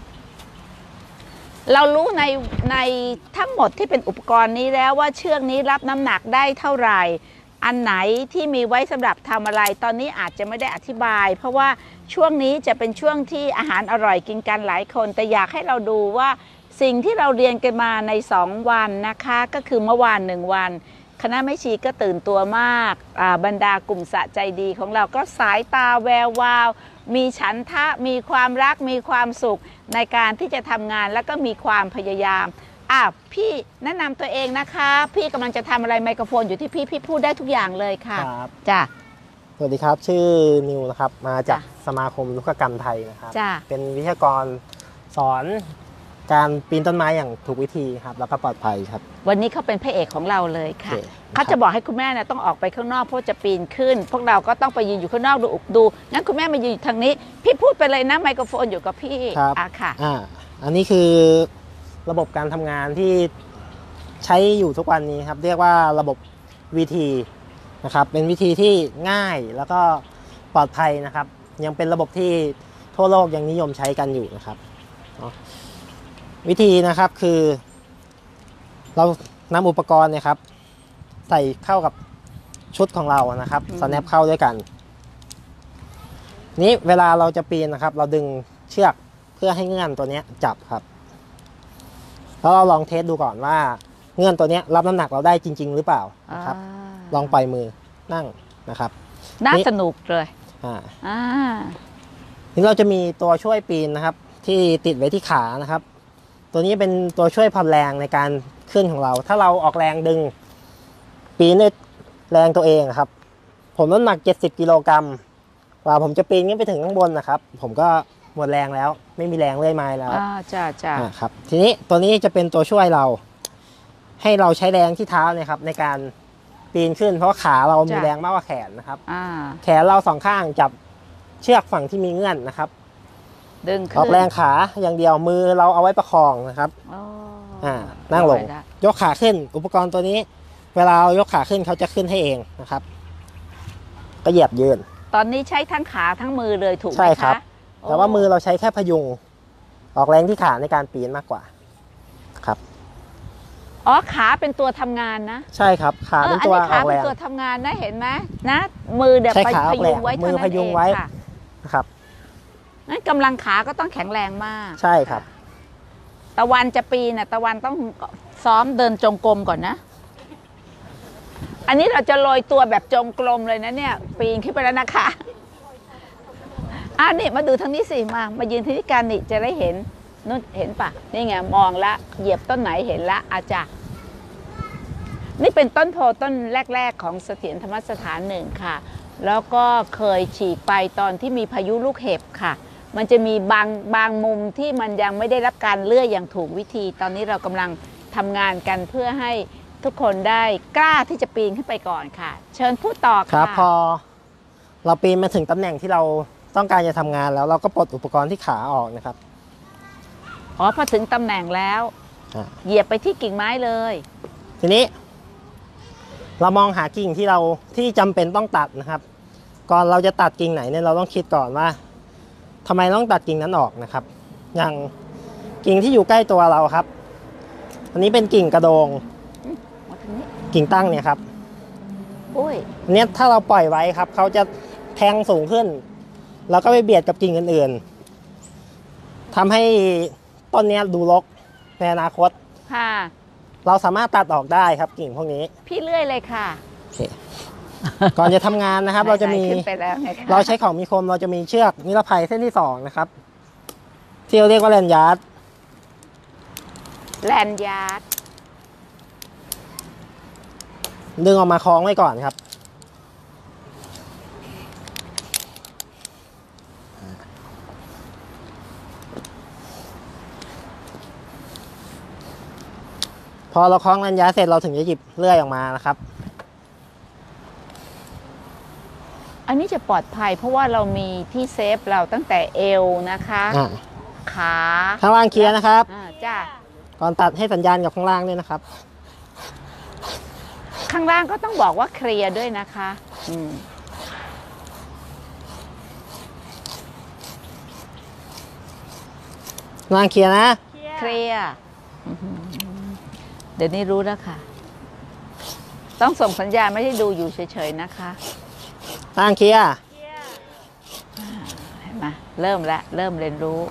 เรารู้ในในทั้งหมดที่เป็นอุปกรณ์นี้แล้วว่าเชือกนี้รับน้ำหนักได้เท่าไหร่อันไหนที่มีไว้สำหรับทำอะไรตอนนี้อาจจะไม่ได้อธิบายเพราะว่าช่วงนี้จะเป็นช่วงที่อาหารอร่อยกินกันหลายคนแต่อยากให้เราดูว่าสิ่งที่เราเรียนกันมาในสองวันนะคะก็คือเมื่อวานหนึ่งวันคณะแม่ชีก็ตื่นตัวมากบรรดากลุ่มสะใจดีของเราก็สายตาแวววาวมีฉันทะมีความรักมีความสุขในการที่จะทำงานแล้วก็มีความพยายามอ่ะพี่แนะนำตัวเองนะคะพี่กำลังจะทำอะไรไมโครโฟนอยู่ที่พี่พี่พูดได้ทุกอย่างเลยค่ะครับจ้ะสวัสดีครับชื่อนิวนะครับมาจากสมาคมลูกกรรมไทยนะครับจ้ะเป็นวิทยากรสอนการปีนต้นไม้อย่างถูกวิธีครับแล้วก็ปลอดภัยครับวันนี้เขาเป็นพระเอกของเราเลยค่ะเขาจะบอกให้คุณแม่เนี่ยต้องออกไปข้างนอกเพราะจะปีนขึ้นพวกเราก็ต้องไปยืนอยู่ข้างนอกดูดูงั้นคุณแม่มายืนอยู่ทางนี้พี่พูดไปเลยนะไมโครโฟนอยู่กับพี่ครับอ่ะค่ะอ่าอันนี้คือระบบการทำงานที่ใช้อยู่ทุกวันนี้ครับเรียกว่าระบบ วี ที นะครับเป็นวิธีที่ง่ายแล้วก็ปลอดภัยนะครับยังเป็นระบบที่ทั่วโลกยังนิยมใช้กันอยู่นะครับวิธีนะครับคือเรานำอุปกรณ์เนี่ยครับใส่เข้ากับชุดของเรานะครับสแนปเข้าด้วยกันนี้เวลาเราจะปีนนะครับเราดึงเชือกเพื่อให้เงื่อนตัวนี้จับครับแล้วเราลองเทสดูก่อนว่าเงื่อนตัวนี้รับน้ำหนักเราได้จริงๆหรือเปล่านะครับลองปล่อยมือนั่งนะครับน่าสนุกเลยอ่าอ่านี่เราจะมีตัวช่วยปีนนะครับที่ติดไว้ที่ขานะครับตัวนี้เป็นตัวช่วยผ่อนแรงในการขึ้นของเราถ้าเราออกแรงดึงปีนด้วยแรงตัวเองครับผมน้ำหนักเจ็ดสิบกิโลกรัมกว่าผมจะปีนขึ้นไปถึงข้างบนนะครับผมก็หมดแรงแล้วไม่มีแรงเลื่อยไม้แล้วอ่าจ้าจ้าครับทีนี้ตัวนี้จะเป็นตัวช่วยเราให้เราใช้แรงที่เท้าเนี่ยครับในการปีนขึ้นเพราะขาเรามีแรงมากกว่าแขนนะครับแขนเราสองข้างจับเชือกฝั่งที่มีเงื่อนนะครับดึงขึ้นออกแรงขาอย่างเดียวมือเราเอาไว้ประคองนะครับอ่านั่งลงยกขาขึ้นอุปกรณ์ตัวนี้เวลาเรายกขาขึ้นเขาจะขึ้นให้เองนะครับก็เหยียบยืนตอนนี้ใช้ทั้งขาทั้งมือเลยถูกไหมคะใช่ครับแต่ว่ามือเราใช้แค่พยุงออกแรงที่ขาในการปีนมากกว่าครับอ๋อขาเป็นตัวทำงานนะใช่ครับขาเป็นตัวออกแรงขาเป็นตัวทำงานนะเห็นไหมนะมือเดี๋ยวไปพยุงไว้มือพยุงไว้ครับงั้นกำลังขาก็ต้องแข็งแรงมากใช่ครับตะวันจะปีนน่ะตะวันต้องซ้อมเดินจงกรมก่อนนะอันนี้เราจะโรยตัวแบบจงกรมเลยนะเนี่ยปีนขึ้นไปแล้วนะคะอ่ะนี่มาดูทางนี้สิมามายืนที่การนี่จะได้เห็นนู่นเห็นปะนี่ไงมองละเหยียบต้นไหนเห็นละอาจารย์นี่เป็นต้นโพต้นแรกๆของเสถียรธรรมสถานหนึ่งค่ะแล้วก็เคยฉีกไปตอนที่มีพายุลูกเห็บค่ะมันจะมีบางบางมุมที่มันยังไม่ได้รับการเลื่อยอย่างถูกวิธีตอนนี้เรากำลังทำงานกันเพื่อให้ทุกคนได้กล้าที่จะปีนขึ้นไปก่อนค่ะเชิญพูดต่อค่ะครับพอเราปีนมาถึงตำแหน่งที่เราต้องการจะทำงานแล้วเราก็ปลดอุปกรณ์ที่ขาออกนะครับอ๋อพอถึงตำแหน่งแล้วเหยียบไปที่กิ่งไม้เลยทีนี้เรามองหากิ่งที่เราที่จำเป็นต้องตัดนะครับก่อนเราจะตัดกิ่งไหนเนี่ยเราต้องคิดก่อนว่าทำไมต้องตัดกิ่งนั้นออกนะครับอย่างกิ่งที่อยู่ใกล้ตัวเราครับอันนี้เป็นกิ่งกระโดงกิ่งตั้งเนี่ยครับอันนี้ถ้าเราปล่อยไว้ครับเขาจะแทงสูงขึ้นแล้วก็ไปเบียดกับกิ่งอื่นๆทำให้ต้นเนี้ยดูรกในอนาคตค่ะเราสามารถตัดออกได้ครับกิ่งพวกนี้พี่เลื่อยเลยค่ะโอเคก่อนจะทำงานนะครับ เราจะมีขึ้นไปแล้วนะคะเราใช้ของมีคมเราจะมีเชือกนิรภัยเส้นที่สองนะครับที่เราเรียกว่าแลนยาร์ดแลนยาร์ดดึงออกมาคล้องไว้ก่อนครับพอเราคล้องแลนยาร์ดเสร็จเราถึงจะหยิบเลื่อยออกมานะครับอันนี้จะปลอดภัยเพราะว่าเรามีที่เซฟเราตั้งแต่เอวนะคะอ่าขาข้างล่างเคลียร์นะครับอ่าจ้าก่อนตัดให้สัญญาณกับข้างล่างด้วยนะครับข้างล่างก็ต้องบอกว่าเคลียร์ด้วยนะคะอืมล่างเคลียร์นะเคลียร์อื้อหือเดี๋ยวนี้รู้แล้วค่ะ ต้องส่งสัญญาณไม่ใช่ดูอยู่เฉยๆนะคะล่างเคลียร์เห็นไหมเริ่มแล้วเริ่มเรียนรู้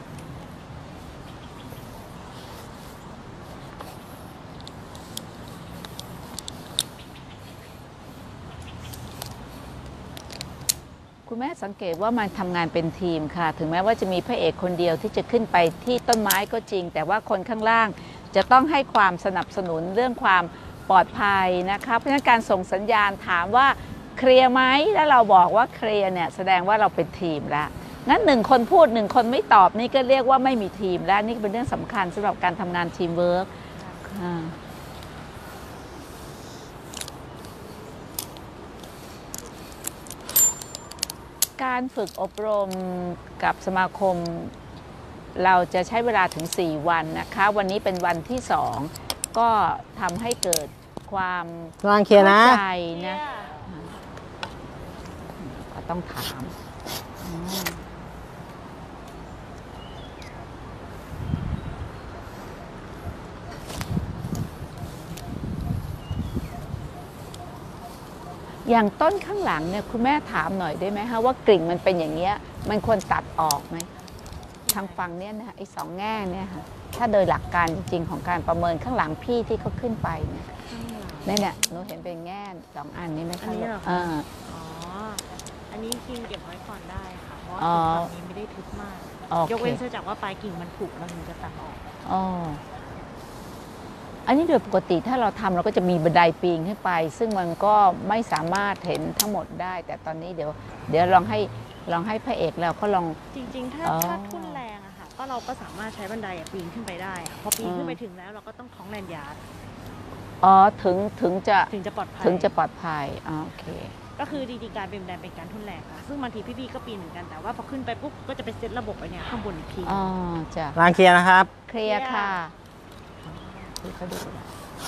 คุณแม่สังเกตว่ามันทำงานเป็นทีมค่ะ ถึงแม้ว่าจะมีพระเอกคนเดียวที่จะขึ้นไปที่ต้นไม้ก็จริง แต่ว่าคนข้างล่างจะต้องให้ความสนับสนุนเรื่องความปลอดภัยนะคะเพราะฉะนั้นการส่งสัญญาณถามว่าเคลียร์ไหมแล้วเราบอกว่าเคลียร์เนี่ยแสดงว่าเราเป็นทีมแล้วงั้นหนึ่งคนพูดหนึ่งคนไม่ตอบนี่ก็เรียกว่าไม่มีทีมแล้วนี่เป็นเรื่องสำคัญสำหรับการทำงานทีมเวิร์กค่ะ การฝึกอบรมกับสมาคมเราจะใช้เวลาถึงสี่วันนะคะวันนี้เป็นวันที่สองก็ทำให้เกิดความล่างเคลียร์นะเข้าใจนะก็ต้องถามอืมอย่างต้นข้างหลังเนี่ยคุณแม่ถามหน่อยได้ไหมคะว่ากลิ่งมันเป็นอย่างเงี้ยมันควรตัดออกไหมทางฝั่งเนี้ยนะไอ้สองแง่เนี่ยค่ะถ้าโดยหลักการจริงๆของการประเมินข้างหลังพี่ที่เขาขึ้นไปเนี่ยนี่เนี่ยหนูเห็นเป็นแง่สองอันนี้ไหมคะอันนี้เหรอคะอ่าอ๋อ อันนี้กิ่งเก็บไว้ก่อนได้ค่ะ เพราะว่าอ๋อกิ่งฝั่งนี้ไม่ได้ทึบมากโอเคยกเว้นเสียจากว่าปลายกิ่งมันผุเราถึงจะตัดออกอ๋ออันนี้โดยปกติถ้าเราทำเราก็จะมีบันไดปีนขึ้นไป ซึ่งมันก็ไม่สามารถเห็นทั้งหมดได้ แต่ตอนนี้เดี๋ยว เดี๋ยวลองให้ลองให้พระเอกเราก็ลองจริงๆ ถ้าอ๋อถ้าทุ่นแรงอะค่ะ ก็เราก็สามารถใช้บันไดอะปีนขึ้นไปได้อะพอปีนขึ้นไปถึงแล้วเราก็ต้องคล้องแลนยาร์ดอ๋อถึงถึงจะถึงจะปลอดภัยถึงจะปลอดภัยอ๋อโอเคก็คือจริงๆการเป็นบันไดเป็นการทุ่นแรงค่ะ ซึ่งบางทีพี่ๆ ก็ปีนเหมือนกัน แต่ว่าพอขึ้นไปปุ๊บก็จะไปเซตระบบไว้เนี่ยข้างบนอีกทีอ๋อจ้ะล่างเคลียร์นะครับเคลียร์ค่ะพี่เขาดูนะ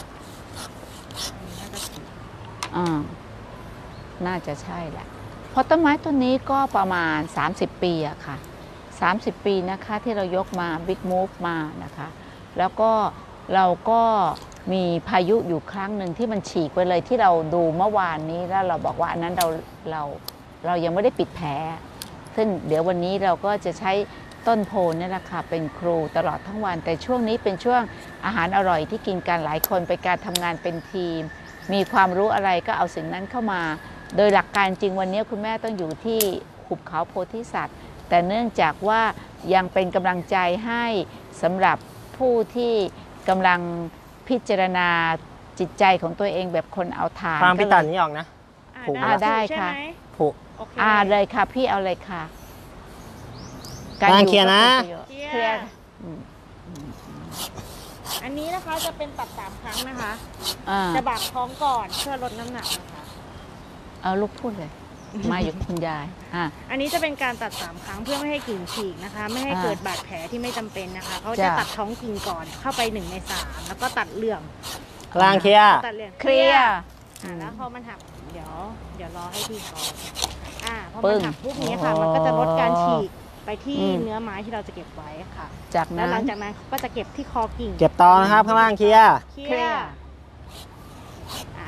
น่าจะถูกอ่าน่าจะใช่แหละเพราะต้นไม้ต้นนี้ก็ประมาณสามสิบปีอะค่ะสามสิบปีนะคะที่เรายกมา Big Move มานะคะ แล้วก็เราก็มีพายุอยู่ครั้งหนึ่งที่มันฉีกไปเลยที่เราดูเมื่อวานนี้แล้วเราบอกว่าอันนั้นเราเราเรายังไม่ได้ปิดแผลซึ่งเดี๋ยววันนี้เราก็จะใช้ต้นโพนี่แหละค่ะเป็นครูตลอดทั้งวัน แต่ช่วงนี้เป็นช่วงอาหารอร่อยที่กินกันหลายคนเป็นการทำงานเป็นทีม มีความรู้อะไรก็เอาสิ่งนั้นเข้ามา โดยหลักการจริงวันนี้คุณแม่ต้องอยู่ที่หุบเขาโพธิสัตว์ แต่เนื่องจากว่ายังเป็นกำลังใจให้สำหรับผู้ที่กำลังพิจารณาจิตใจของตัวเองแบบคนเอาทานฟังพี่ก็ตันเลยนี้ออกนะอ่าผูกอ่าได้ใช่ค่ะไหมผูกโอเคอ่าเลยค่ะพี่เอาเลยค่ะวางเคลียร์นะก็ป็ปรโยชน์เคเคลีลียยร์ร์อืมอันนี้นะคะจะเป็นตัดสามครั้งนะคะอ่าจะบากท้องก่อนเพื่อลดน้ำหนักนะคะเอาลูกพูดเลย มาอยู่กับคุณยายอ่าอันนี้จะเป็นการตัดสามครั้งเพื่อไม่ให้กิ่งฉีกนะคะ ไม่ให้อ่าเกิดบาดแผลที่ไม่จำเป็นนะคะเขาจะจ้ะตัดท้องกิ่งก่อนเข้าไปหนึ่งในสามแล้วก็ตัดเหลื่อมล่างเคลียร์ตัดเหลื่อมเคลียร์อ่าแล้วพอมันหักเดี๋ยวเดี๋ยวรอให้พี่เขาอ่าพอปึ้มันงหักปุ๊บนี้ค่ะอ๋อมันก็จะลดการฉีกไปที่อืมเนื้อไม้ที่เราจะเก็บไว้ค่ะจากแล้วนั้นหลังจากนั้นก็จะเก็บที่คอกิ่งเก็บต่อนะครับข้างล่างเคลียร์เคลีเคลียยร์ร์อ่า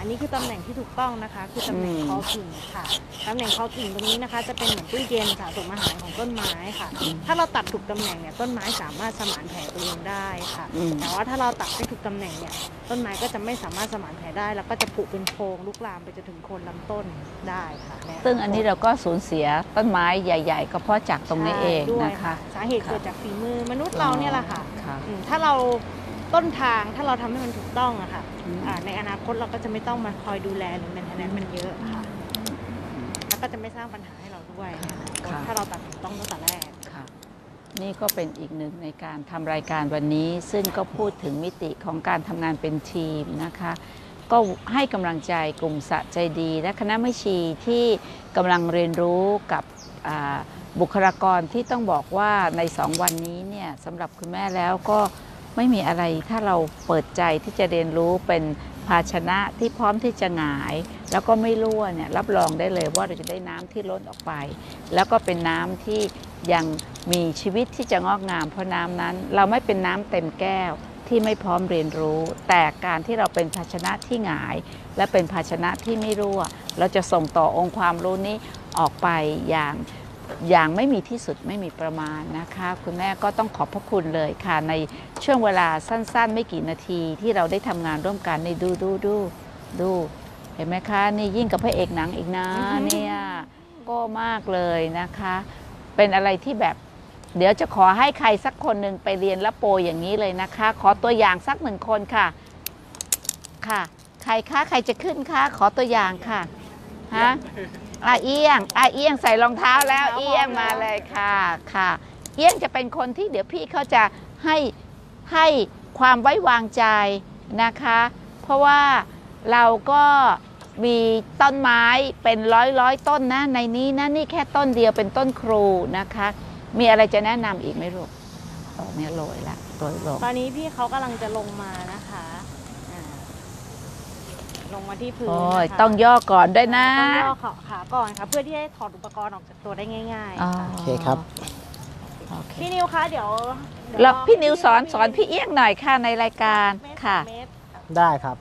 อันนี้คือตำแหน่งที่ถูกต้องนะคะ คือตำแหน่งอืมคอกิ่งค่ะตำแหน่งคอกิ่งตรงนี้นะคะ จะเป็นเหมือนตู้เย็นสะสมอาหารของต้นไม้ค่ะ ถ้าเราตัดถูกตำแหน่งเนี่ยต้นไม้สามารถสมานแผลตัวเองได้ค่ะอืมแต่ว่าถ้าเราตัดไม่ถูกตำแหน่งเนี่ยต้นไม้ก็จะไม่สามารถสมานแผลได้ แล้วก็จะผุเป็นโพรงลุกลามไปจนถึงโคนลำต้นได้ค่ะในซึ่งอันนี้เราก็สูญเสียต้นไม้ใหญ่ ๆ ก็เพราะจากตรงนี้เองใช่ด้วยนะคะสาเหตุเกิดจากฝีมือมนุษย์เราเนี่ยแหละค่ะค่ะอืมถ้าเราต้นทางถ้าเราทำให้มันถูกต้องอะค่ะอืมอ่าในอนาคตเราก็จะไม่ต้องมาคอยดูแลหรือแมนเทนแนนซ์มันเยอะค่ะ แล้วก็จะไม่สร้างปัญหาให้เราด้วยในอนาคตค่ะถ้าเราตัดถูกต้องตั้งแต่แรกค่ะนี่ก็เป็นอีกหนึ่งในการทำรายการวันนี้ ซึ่งก็พูดถึงมิติของการทำงานเป็นทีมนะคะ ก็ให้กำลังใจกลุ่มสะใจดี และคณะแม่ชีที่กำลังเรียนรู้กับอ่าบุคลากรที่ต้องบอกว่าในสองวันนี้เนี่ยสำหรับคุณแม่แล้วก็ไม่มีอะไรถ้าเราเปิดใจที่จะเรียนรู้เป็นภาชนะที่พร้อมที่จะหงาย แล้วก็ไม่รั่วเนี่ยรับรองได้เลยว่าเราจะได้น้ำที่ล้นออกไป แล้วก็เป็นน้ำที่ยังมีชีวิตที่จะงอกงามเพราะน้ำนั้น เราไม่เป็นน้ำเต็มแก้วที่ไม่พร้อมเรียนรู้ แต่การที่เราเป็นภาชนะที่หงาย และเป็นภาชนะที่ไม่รั่ว เราจะส่งต่อองค์ความรู้นี้ออกไปอย่างอย่างไม่มีที่สุดไม่มีประมาณนะคะคุณแม่ก็ต้องขอบพระคุณเลยค่ะในช่วงเวลาสั้นๆ ไม่กี่นาทีที่เราได้ทำงานร่วมกันในดูดูดูดูเห็นไหมคะนี่ยิ่งกับพระเอกหนังอีกนะเนี่ยก็มากเลยนะคะ เป็นอะไรที่แบบเดี๋ยวจะขอให้ใครสักคนหนึ่งไปเรียนละโปรอย่างนี้เลยนะคะ ขอตัวอย่างสักหนึ่งคนค่ะค่ะ ใครคะใครจะขึ้นคะขอตัวอย่างค่ะฮะอาเอียงอาเอียงใส่รองเท้าแล้วเอียงมาเลยค่ะค่ะ เอียงจะเป็นคนที่เดี๋ยวพี่เขาจะให้ให้ความไว้วางใจนะคะ เพราะว่าเราก็มีต้นไม้เป็นร้อยร้อยต้นนะในนี้นะนี่แค่ต้นเดียวเป็นต้นครูนะคะ มีอะไรจะแนะนำอีกไหมลูกโอ้เนี่ยโรยละโรยลงตอนนี้พี่เขากำลังจะลงมานะคะอ่าลงมาที่พื้นโอ้ยนะคะต้องย่อก่อนด้วยนะต้องย่อขาขาก่อนค่ะเพื่อที่ให้ถอดอุปกรณ์ออกจากตัวได้ง่ายอ๋อๆค่ะโอเคครับโอเคพี่นิวคะเดี๋ยวเดี๋ยแล้วพี่นิวสอนสอนพี่เอี้ยงหน่อยค่ะในรายการเมตรค่ะเมตรได้ครับ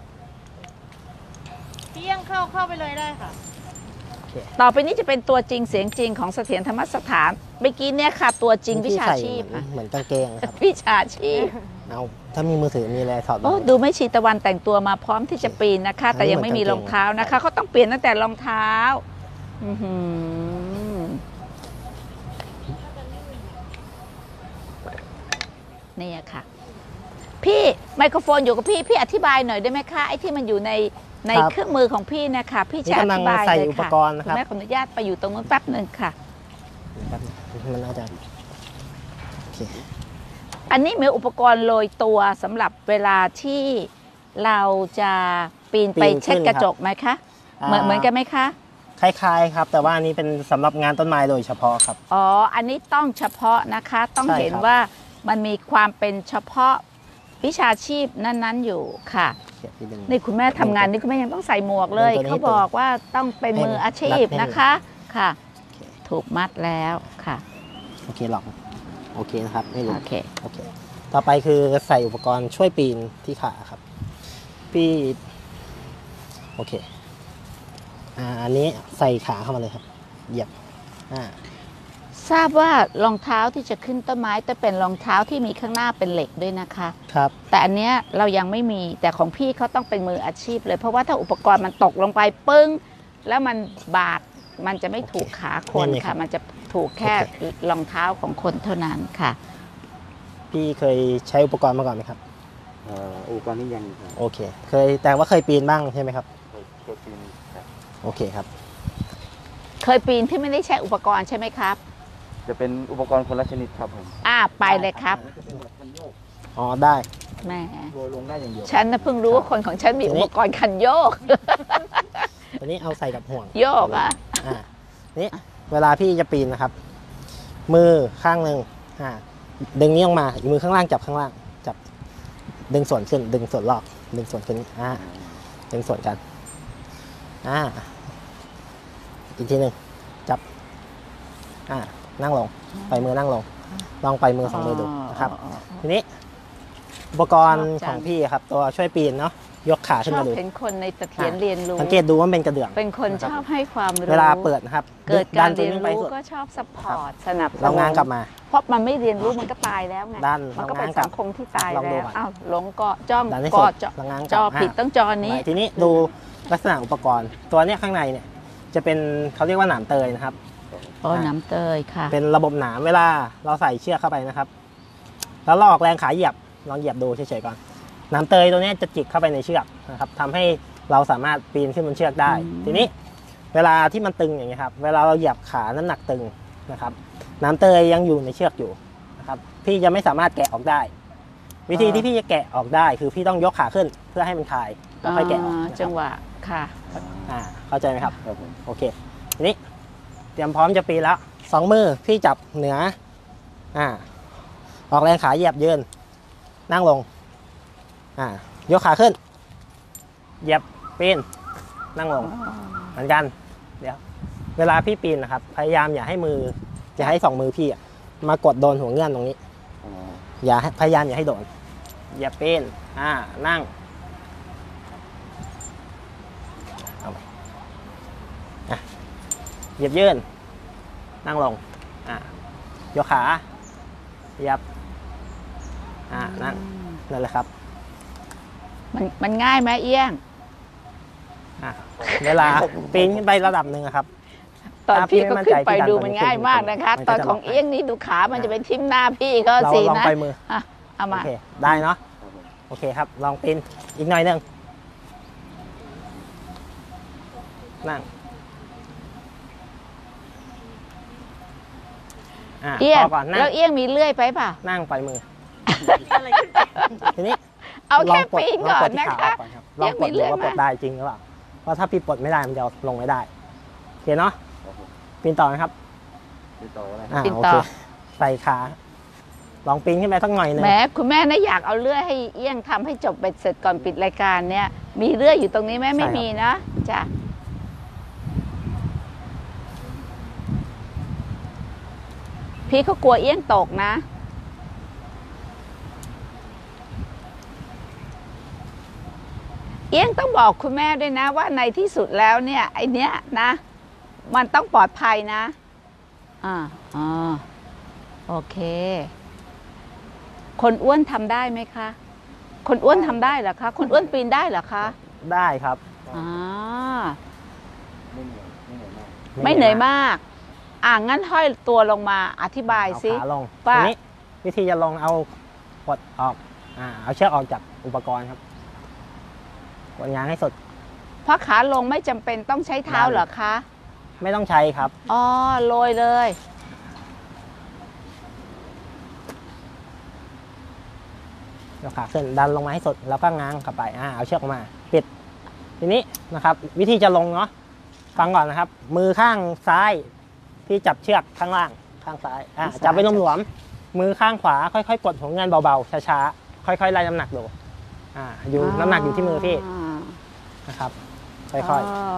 พี่ยังเข้าเข้าไปเลยได้ค่ะต่อไปนี้จะเป็นตัวจริงเสียงจริงของเสถียรธรรมสถานเมื่อกี้เนี่ยค่ะตัวจริงวิที่ชาใส่ชีพเหมือนอะเหมือนกางเกงครับวิชาชีพเอาถ้ามีมือถือมีอะไรถอดโอ้มาดูไม่ชีตะวันแต่งตัวมาพร้อมที่จะปีนนะคะ แต่ยังไม่มีรองเท้านะคะเขาต้องเปลี่ยนตั้งแต่รองเท้าอื้อหือนี่อะค่ะ พี่ไมโครโฟนอยู่กับพี่พี่อธิบายหน่อยได้ไหมคะไอ้ที่มันอยู่ในในเครื่องมือของพี่นะคะพี่นี่จะอกำลังธิบายใส่เลยอุปค่ะกรณ์นะคุคณรับแม่ขออนุญาตไปอยู่ตรงนู้นแป๊บหนึ่งค่ะแป๊บนึงมันน่าจะโอเคอันนี้มีอุปกรณ์โรยตัวสำหรับเวลาที่เราจะปีนไปปีนขึ้นเช็ดกระจกไหมคะอ่าเหมือนเหมือนกันไหมคะคล้ายๆครับ แต่ว่าอันนี้เป็นสำหรับงานต้นไม้โดยเฉพาะครับอ๋อ อันนี้ต้องเฉพาะนะคะ ต้องใช่ครับเห็นว่ามันมีความเป็นเฉพาะวิชาชีพนั้นๆอยู่ค่ะเขียนที่ดึงนี่คุณแม่ทำงานนี่คุณแม่ยังต้องใส่หมวกเลยตัวนี้เขาบอกว่าต้องเป็นมืออาชีพให้นะคะค่ะโอเคถูกมัดแล้วค่ะโอเคหรอกโอเคนะครับไม่รู้โอเคโอเค ต่อไปคือใส่อุปกรณ์ช่วยปีนที่ขาครับ พี่ โอเค อ่า อันนี้ใส่ขาเข้ามาเลยครับ เหยียบ อ่าทราบว่ารองเท้าที่จะขึ้นต้นไม้จะเป็นรองเท้าที่มีข้างหน้าเป็นเหล็กด้วยนะคะครับแต่อันเนี้ยเรายังไม่มีแต่ของพี่เขาต้องเป็นมืออาชีพเลย เพราะว่าถ้าอุปกรณ์มันตกลงไปปึ้ง แล้วมันบาดมันจะไม่ถูกขาคนนี่ๆครัค่ะบมันจะถูกแค่โอเครองเท้าของคนเท่านั้นค่ะพี่เคยใช้อุปกรณ์มาก่อนไหมครับเอ่ออุปกรณ์นี้ยังครับโอเค เคย แต่ว่าเคยปีนบ้างใช่ไหมครับเคยเคยปีนครับโอเคครับเคยปีนที่ไม่ได้ใช้อุปกรณ์ใช่ไหมครับจะเป็นอุปกรณ์คนละชนิดครับผมอ่าไปเลยครับอ๋อ ได้แหมโรยลงได้อย่างเดียวฉันนะเพิ่งรู้ว่าคนของฉันมีอุปกรณ์คันโยกตัวนี้เอาใส่กับห่วงโยกอ่ะอ่า นี่ เวลาพี่จะปีนนะครับ มือข้างหนึ่งอ่า ดึงนี้ออกมา อีกมือข้างล่างจับข้างล่าง จับ ดึงส่วนขึ้น ดึงส่วนรอบ ดึงส่วนขึ้น อ่า ดึงส่วนกัน อ่า อีกทีหนึ่งจับ อ่า นั่งลง ไปมือนั่งลง ลองไปมือสองมือดูนะครับ ทีนี้ อุปกรณ์ชอบจังของพี่ครับ ตัวช่วยปีนเนาะยกขาชขึ้นอบมาดูเห็นคนในเสถียรเรียนรู้สังเกตดูว่ามันเป็นกระเดื่องเป็นคนชอบให้ความรู้เวลาเปิดนะครับเกิดการเรียนดัตัวไปรู้สุดก็ชอบสปอร์ตสนับสนุนเราง้างกลับมาเพราะมันไม่เรียนรู้มันก็ตายแล้วไงดันมันก็เป็นเราง้างกลัสับงคมที่ตายลองดูแล้วก่อนอ้าวหลงเกาะจ้องดันให้สุเกาะดจอเราง้างกจลับอผิดอ่ะต้องจอนี้ทีนี้ดูลักษณะอุปกรณ์ ตัวเนี้ยข้างในเนี่ยจะเป็นเขาเรียกว่าหนามเตยนะครับอ๋อน้ำเตยค่ะเป็นระบบหนามเวลาเราใส่เชือกเข้าไปนะครับ แล้วเราออกแรงขาเหยียบลองเหยียบดูเฉยๆก่อนหนามเตยตัวนี้จะจิกเข้าไปในเชือกนะครับทำให้เราสามารถปีนขึ้นบนเชือกได้อืมทีนี้เวลาที่มันตึงอย่างเงี้ยครับเวลาเราเหยียบขาน้ำหนักตึงนะครับหนามเตยยังอยู่ในเชือกอยู่นะครับพี่จะไม่สามารถแกะออกได้ วิธีที่พี่จะแกะออกได้คือพี่ต้องยกขาขึ้นเพื่อให้มันคลายแล้วค่อยแกะออกอ๋อนะครับจังหวะค่ะอ่าเข้าใจไหมครับครับผมโอเคทีนี้เตรียมพร้อมจะปีนแล้วสองมือพี่จับเหนืออ่าออกแรงขาเหยียบยืนนั่งลงอ่ายกขาขึ้นเหยียบปีนนั่งลงเหมือนกันเดี๋ยวเวลาพี่ปีนนะครับ พยายามอย่าให้มืออย่าให้สองมือพี่อะมากดโดนหัวเงื่อนตรงนี้อ๋ออย่าให้พยายามอย่าให้โดนเหยียบปีนอ่านั่งเอาไปอ่ะเหยียบยืนนั่งลงอ่ายกขาเหยียบอ่านั่งนั่นแหละครับมันมันง่ายไหมเอี้ยงอ่ะเวลาปีนขึ้นไประดับหนึ่งอะครับตอนถ้าพี่พี่ก็ไม่มั่นขึ้ใจนไปพี่ดันดูตัวมันนี้ง่ายขึ้นมากนะคะมันตก็อนจะของล็อกเอี้ยงนี่ดูขามันจะเป็นทิ่มหน้าพี่ก็เราสิลองนะไปมืออ่ะเอาโอมาเคได้เนาะโอเคครับลองปีนอีกหน่อยหนึ่งนั่งอ่ะเอี้ยพงอก่อนนั่งแล้วเอี้ยงมีเลื่อยไปเปล่านั่งปล่อยมือทีนี้เอาลแค่งปลดปีนลงก่อปลนดที่นะขาอคะอกก่อนครับลองปลดยังมีเลื่ดูอยว่าปลดไหมได้จริงหรือเปล่าเพราะถ้าพี่ปลดไม่ได้มันจะลงไม่ได้โอเคเนาะครับผมปีนต่อนะครับติดต่ออะไรอ่าปีนโอต่อเคใส่ขาลองปีนขึ้นไปสักหน่อยหนึ่งแหมคุณแม่นะอยากเอาเลื่อยให้เอี้ยงทำให้จบเบ็ดเสร็จก่อนปิดรายการเนี่ยมีเลื่อยอยู่ตรงนี้ไหมไม่มีนะจ้ะพี่เขากลัวเอี้ยงตกนะ เอี้ยงต้องบอกคุณแม่ด้วยนะว่าในที่สุดแล้วเนี่ยไอเนี้ยนะ มันต้องปลอดภัยนะอ่าอ๋อโอเค คนอ้วนทำได้ไหมคะ คนอ้วนทำได้เหรอคะ คนอ้วนปีนได้เหรอคะได้ครับอ่าไม่เหนื่อยไม่เหนื่อยมากไม่เหนื่อยมาก อ่างั้นห้อยตัวลงมาอธิบายเอาสิขาลงว่าทีนี้วิธีจะลงเอากดออกอ่าเอาเชือกออกจากอุปกรณ์ครับกดง้างให้สุดเพราะขาลงไม่จำเป็นต้องใช้เท้าเหรอคะไม่ต้องใช้ครับอ๋อโรยเลยยกขาขึ้นดันลงมาให้สุดแล้วก็ง้างกลับไปอ่าเอาเชือกออกมาปิดทีนี้นะครับ วิธีจะลงเนาะฟังก่อนนะครับ มือข้างซ้ายพี่จับเชือกข้างล่างข้างซ้ายอ่าข้างซ้ายจับไปหลวมๆมือข้างขวาค่อยๆกดหัวเงินเบาๆช้าๆค่อยๆไล่น้ำหนักดูอ่าอยู่น้ำหนักอยู่ที่มือพี่นะครับ ค่อย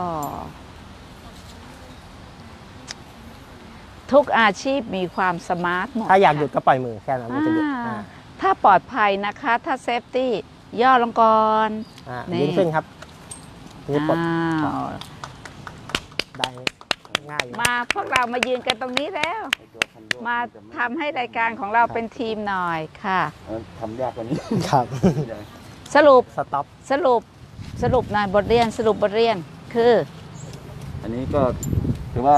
ทุกอาชีพมีความสมาร์ทหมดๆถ้าอยากหยุดค่ะก็ปล่อยมือแค่นั้นมันจะหยุดอ่าอ่าถ้าปลอดภัยนะคะ ถ้าเซฟตี้ย่อลงก่อนอ่านี่ยืนขึ้นครับนี่ปลดอ้าวได้ง่ายอยู่มาพวกเรามายืนกันตรงนี้แล้วไอ้ตัวคันโยกมาทำให้รายการของเราเป็นทีมหน่อยค่ะเออทำยากกว่านี้ครับสรุปสต็อปสรุปสรุปหน่อยบทเรียนสรุปบทเรียนคืออันนี้ก็ถือว่า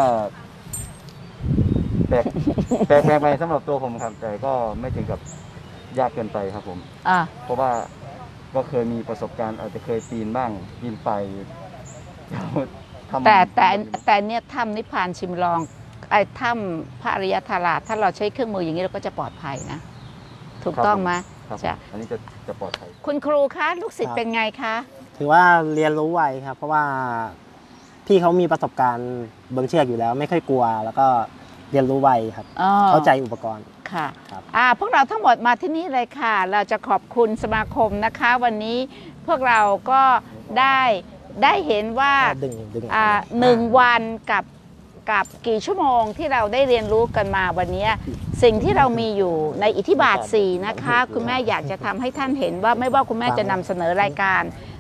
แปลกแปลกแปลกไปสำหรับตัวผมครับ แต่ก็ไม่ถึงกับยากเกินไปครับผมอ่าเพราะว่าก็เคยมีประสบการณ์อาจจะเคยปีนบ้างปีนไปทำแต่แต่แต่เนี่ยถ้ำนิพพานชิมลองไอ้ถ้ำพระอริยธาราถ้าเราใช้เครื่องมืออย่างนี้เราก็จะปลอดภัยนะ ถูกต้องไหมครับจ้ะอันนี้จะจะปลอดภัยคุณครูคะลูกศิษย์เป็นไงคะถือว่าเรียนรู้ไวครับ เพราะว่าพี่เขามีประสบการณ์บนเชือกอยู่แล้ว ไม่ค่อยกลัว แล้วก็เรียนรู้ไวครับอ๋อเข้าใจอุปกรณ์ค่ะครับอ่าพวกเราทั้งหมดมาที่นี่เลยค่ะ เราจะขอบคุณสมาคมนะคะ วันนี้พวกเราก็ได้ได้เห็นว่าดึงดึงอ่าหนึ่งวันกับกับกี่ชั่วโมงที่เราได้เรียนรู้กันมาวันนี้ สิ่งที่เรามีอยู่ในอิทธิบาทสี่นะคะ คุณแม่อยากจะทำให้ท่านเห็นว่าไม่ว่าคุณแม่จะนำเสนอรายการ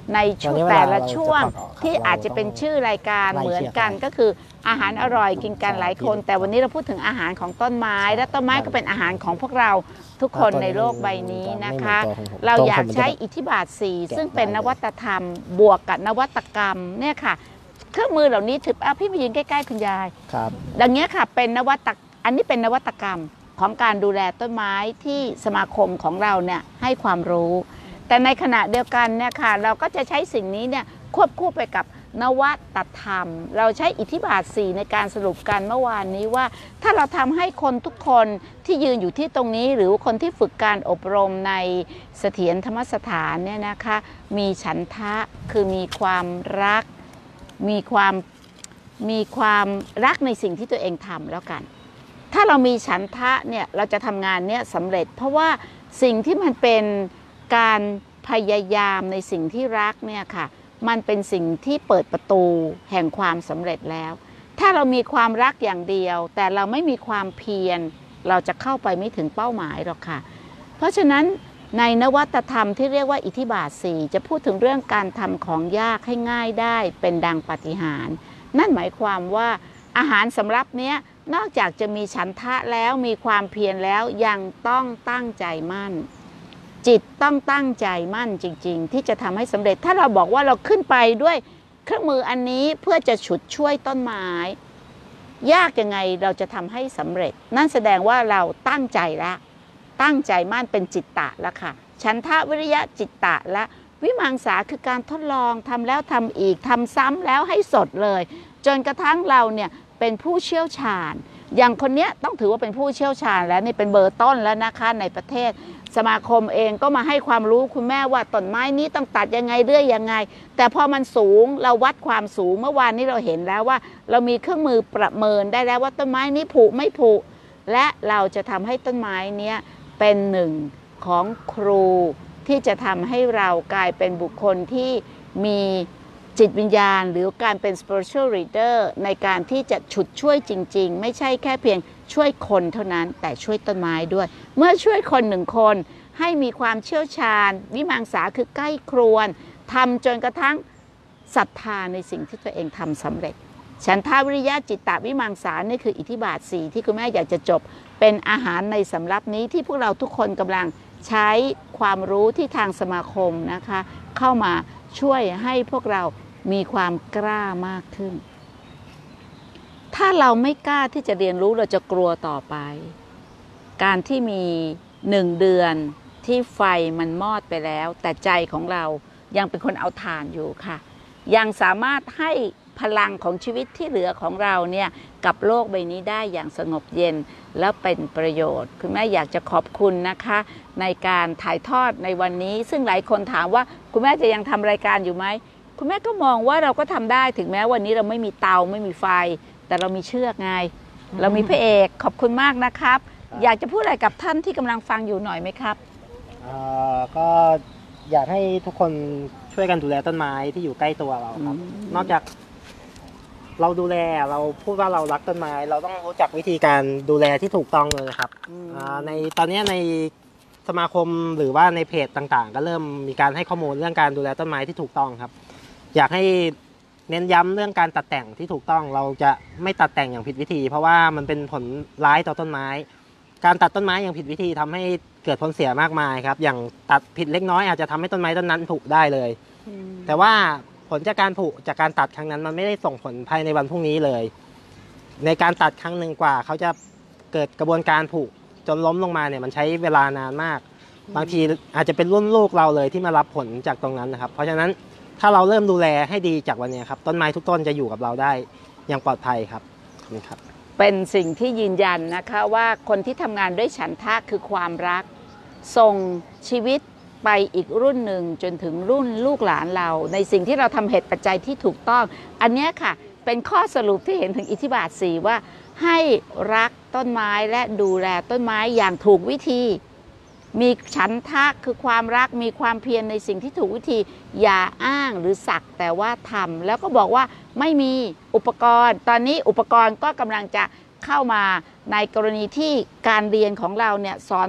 ในช่วงแต่ละช่วงที่อาจจะเป็นชื่อรายการเหมือนกันก็คืออาหารอร่อยกินกันหลายคน แต่วันนี้เราพูดถึงอาหารของต้นไม้และต้นไม้ก็เป็นอาหารของพวกเราทุกคนในโลกใบนี้นะคะ เราอยากใช้อิทธิบาทสี่ซึ่งเป็นนวัตธรรมบวกกับนวัตกรรมเนี่ยค่ะเครื่องมือเหล่านี้ถืออ่ะพี่มายืนใกล้ๆคุณยายครับดังนี้ค่ะเป็นนวัตอันนี้เป็นนวัตกรรมของการดูแลต้นไม้ที่สมาคมของเราเนี่ยให้ความรู้แต่ในขณะเดียวกันเนี่ยค่ะเราก็จะใช้สิ่งนี้เนี่ยควบคู่ไปกับนวัตธรรมเราใช้อิทธิบาทสี่ในการสรุปกันเมื่อวานนี้ว่าถ้าเราทำให้คนทุกคนที่ยืนอยู่ที่ตรงนี้หรือคนที่ฝึกการอบรมในเสถียรธรรมสถานเนี่ยนะคะมีฉันทะคือมีความรักมีความมีความรักในสิ่งที่ตัวเองทำแล้วกันถ้าเรามีฉันทะเนี่ยเราจะทำงานเนี่ยสำเร็จเพราะว่าสิ่งที่มันเป็นการพยายามในสิ่งที่รักเนี่ยค่ะมันเป็นสิ่งที่เปิดประตูแห่งความสำเร็จแล้วถ้าเรามีความรักอย่างเดียวแต่เราไม่มีความเพียรเราจะเข้าไปไม่ถึงเป้าหมายหรอกค่ะเพราะฉะนั้นในนวัตธรรมที่เรียกว่าอิทธิบาทสี่จะพูดถึงเรื่องการทำของยากให้ง่ายได้เป็นดังปาฏิหาริย์นั่นหมายความว่าอาหารสำรับเนี้ยนอกจากจะมีฉันทะแล้วมีความเพียรแล้วยังต้องตั้งใจมั่นจิตต้องตั้งใจมั่นจริงๆที่จะทำให้สำเร็จถ้าเราบอกว่าเราขึ้นไปด้วยเครื่องมืออันนี้เพื่อจะฉุดช่วยต้นไม้ยากยังไงเราจะทำให้สำเร็จนั่นแสดงว่าเราตั้งใจแล้วตั้งใจมั่นเป็นจิตตะแล้วค่ะฉันทะวิริยะจิตตะและวิมังสาคือการทดลองทำแล้วทำอีกทำซ้ำแล้วให้สดเลยจนกระทั่งเราเนี่ยเป็นผู้เชี่ยวชาญอย่างคนนี้ต้องถือว่าเป็นผู้เชี่ยวชาญแล้วนี่เป็นเบอร์ต้นแล้วนะคะในประเทศสมาคมเองก็มาให้ความรู้คุณแม่ว่าต้นไม้นี้ต้องตัดยังไงเรื่อยยังไงแต่พอมันสูงเราวัดความสูงเมื่อวานนี้เราเห็นแล้วว่าเรามีเครื่องมือประเมินได้แล้วว่าต้นไม้นี้ผุไม่ผุและเราจะทำให้ต้นไม้นี้เป็นหนึ่งของครูที่จะทำให้เรากลายเป็นบุคคลที่มีจิตวิญญาณหรือการเป็น spiritual leader ในการที่จะฉุดช่วยจริงๆไม่ใช่แค่เพียงช่วยคนเท่านั้นแต่ช่วยต้นไม้ด้วยเมื่อช่วยคนหนึ่งคนให้มีความเชี่ยวชาญวิมังสาคือใกล้ครวนทำจนกระทั่งศรัทธาในสิ่งที่ตัวเองทำสำเร็จฉันทาวิริยะจิตตวิมังสานี่คืออิทธิบาทสี่ที่คุณแม่อยากจะจบเป็นอาหารในสำรับนี้ที่พวกเราทุกคนกำลังใช้ความรู้ที่ทางสมาคมนะคะเข้ามาช่วยให้พวกเรามีความกล้ามากขึ้นถ้าเราไม่กล้าที่จะเรียนรู้เราจะกลัวต่อไปการที่มีหนึ่งเดือนที่ไฟมันมอดไปแล้วแต่ใจของเรายังเป็นคนเอาถ่านอยู่ค่ะยังสามารถให้พลังของชีวิตที่เหลือของเราเนี่ยกับโลกใบนี้ได้อย่างสงบเย็นแล้วเป็นประโยชน์คุณแม่อยากจะขอบคุณนะคะในการถ่ายทอดในวันนี้ซึ่งหลายคนถามว่าคุณแม่จะยังทำรายการอยู่ไหมคุณแม่ก็มองว่าเราก็ทำได้ถึงแม้วันนี้เราไม่มีเตาไม่มีไฟแต่เรามีเชือกไงเรามีพระเอกขอบคุณมากนะครับอยากจะพูดอะไรกับท่านที่กำลังฟังอยู่หน่อยไหมครับก็อยากให้ทุกคนช่วยกันดูแลต้นไม้ที่อยู่ใกล้ตัวเราครับนอกจากเราดูแลเราพูดว่าเรารักต้นไม้เราต้องรู้จักวิธีการดูแลที่ถูกต้องเลยครับในตอนนี้ในสมาคมหรือว่าในเพจต่างๆก็เริ่มมีการให้ข้อมูลเรื่องการดูแลต้นไม้ที่ถูกต้องครับอยากให้เน้นย้ำเรื่องการตัดแต่งที่ถูกต้องเราจะไม่ตัดแต่งอย่างผิดวิธีเพราะว่ามันเป็นผลร้ายต่อต้นไม้การตัดต้นไม้อย่างผิดวิธีทำให้เกิดผลเสียมากมายครับอย่างตัดผิดเล็กน้อยอาจจะทำให้ต้นไม้ต้นนั้นผุได้เลยแต่ว่าผลจากการผุจากการตัดครั้งนั้นมันไม่ได้ส่งผลภายในวันพรุ่งนี้เลยในการตัดครั้งหนึ่งกว่าเขาจะเกิดกระบวนการผุจนล้มลงมาเนี่ยมันใช้เวลานานมากบางทีอาจจะเป็นรุ่นลูกเราเลยที่มารับผลจากตรงนั้นนะครับเพราะฉะนั้นถ้าเราเริ่มดูแลให้ดีจากวันนี้ครับต้นไม้ทุกต้นจะอยู่กับเราได้อย่างปลอดภัยครับนี่ครับเป็นสิ่งที่ยืนยันนะคะว่าคนที่ทำงานด้วยฉันทะคือความรักส่งชีวิตไปอีกรุ่นหนึ่งจนถึงรุ่นลูกหลานเราในสิ่งที่เราทำเหตุปัจจัยที่ถูกต้องอันนี้ค่ะเป็นข้อสรุปที่เห็นถึงอิทธิบาทสี่ว่าให้รักต้นไม้และดูแลต้นไม้อย่างถูกวิธีมีฉันทะคือความรักมีความเพียรในสิ่งที่ถูกวิธีอย่าอ้างหรือสักแต่ว่าทำแล้วก็บอกว่าไม่มีอุปกรณ์ตอนนี้อุปกรณ์ก็กำลังจะเข้ามาในกรณีที่การเรียนของเราเนี่ยสอนว่า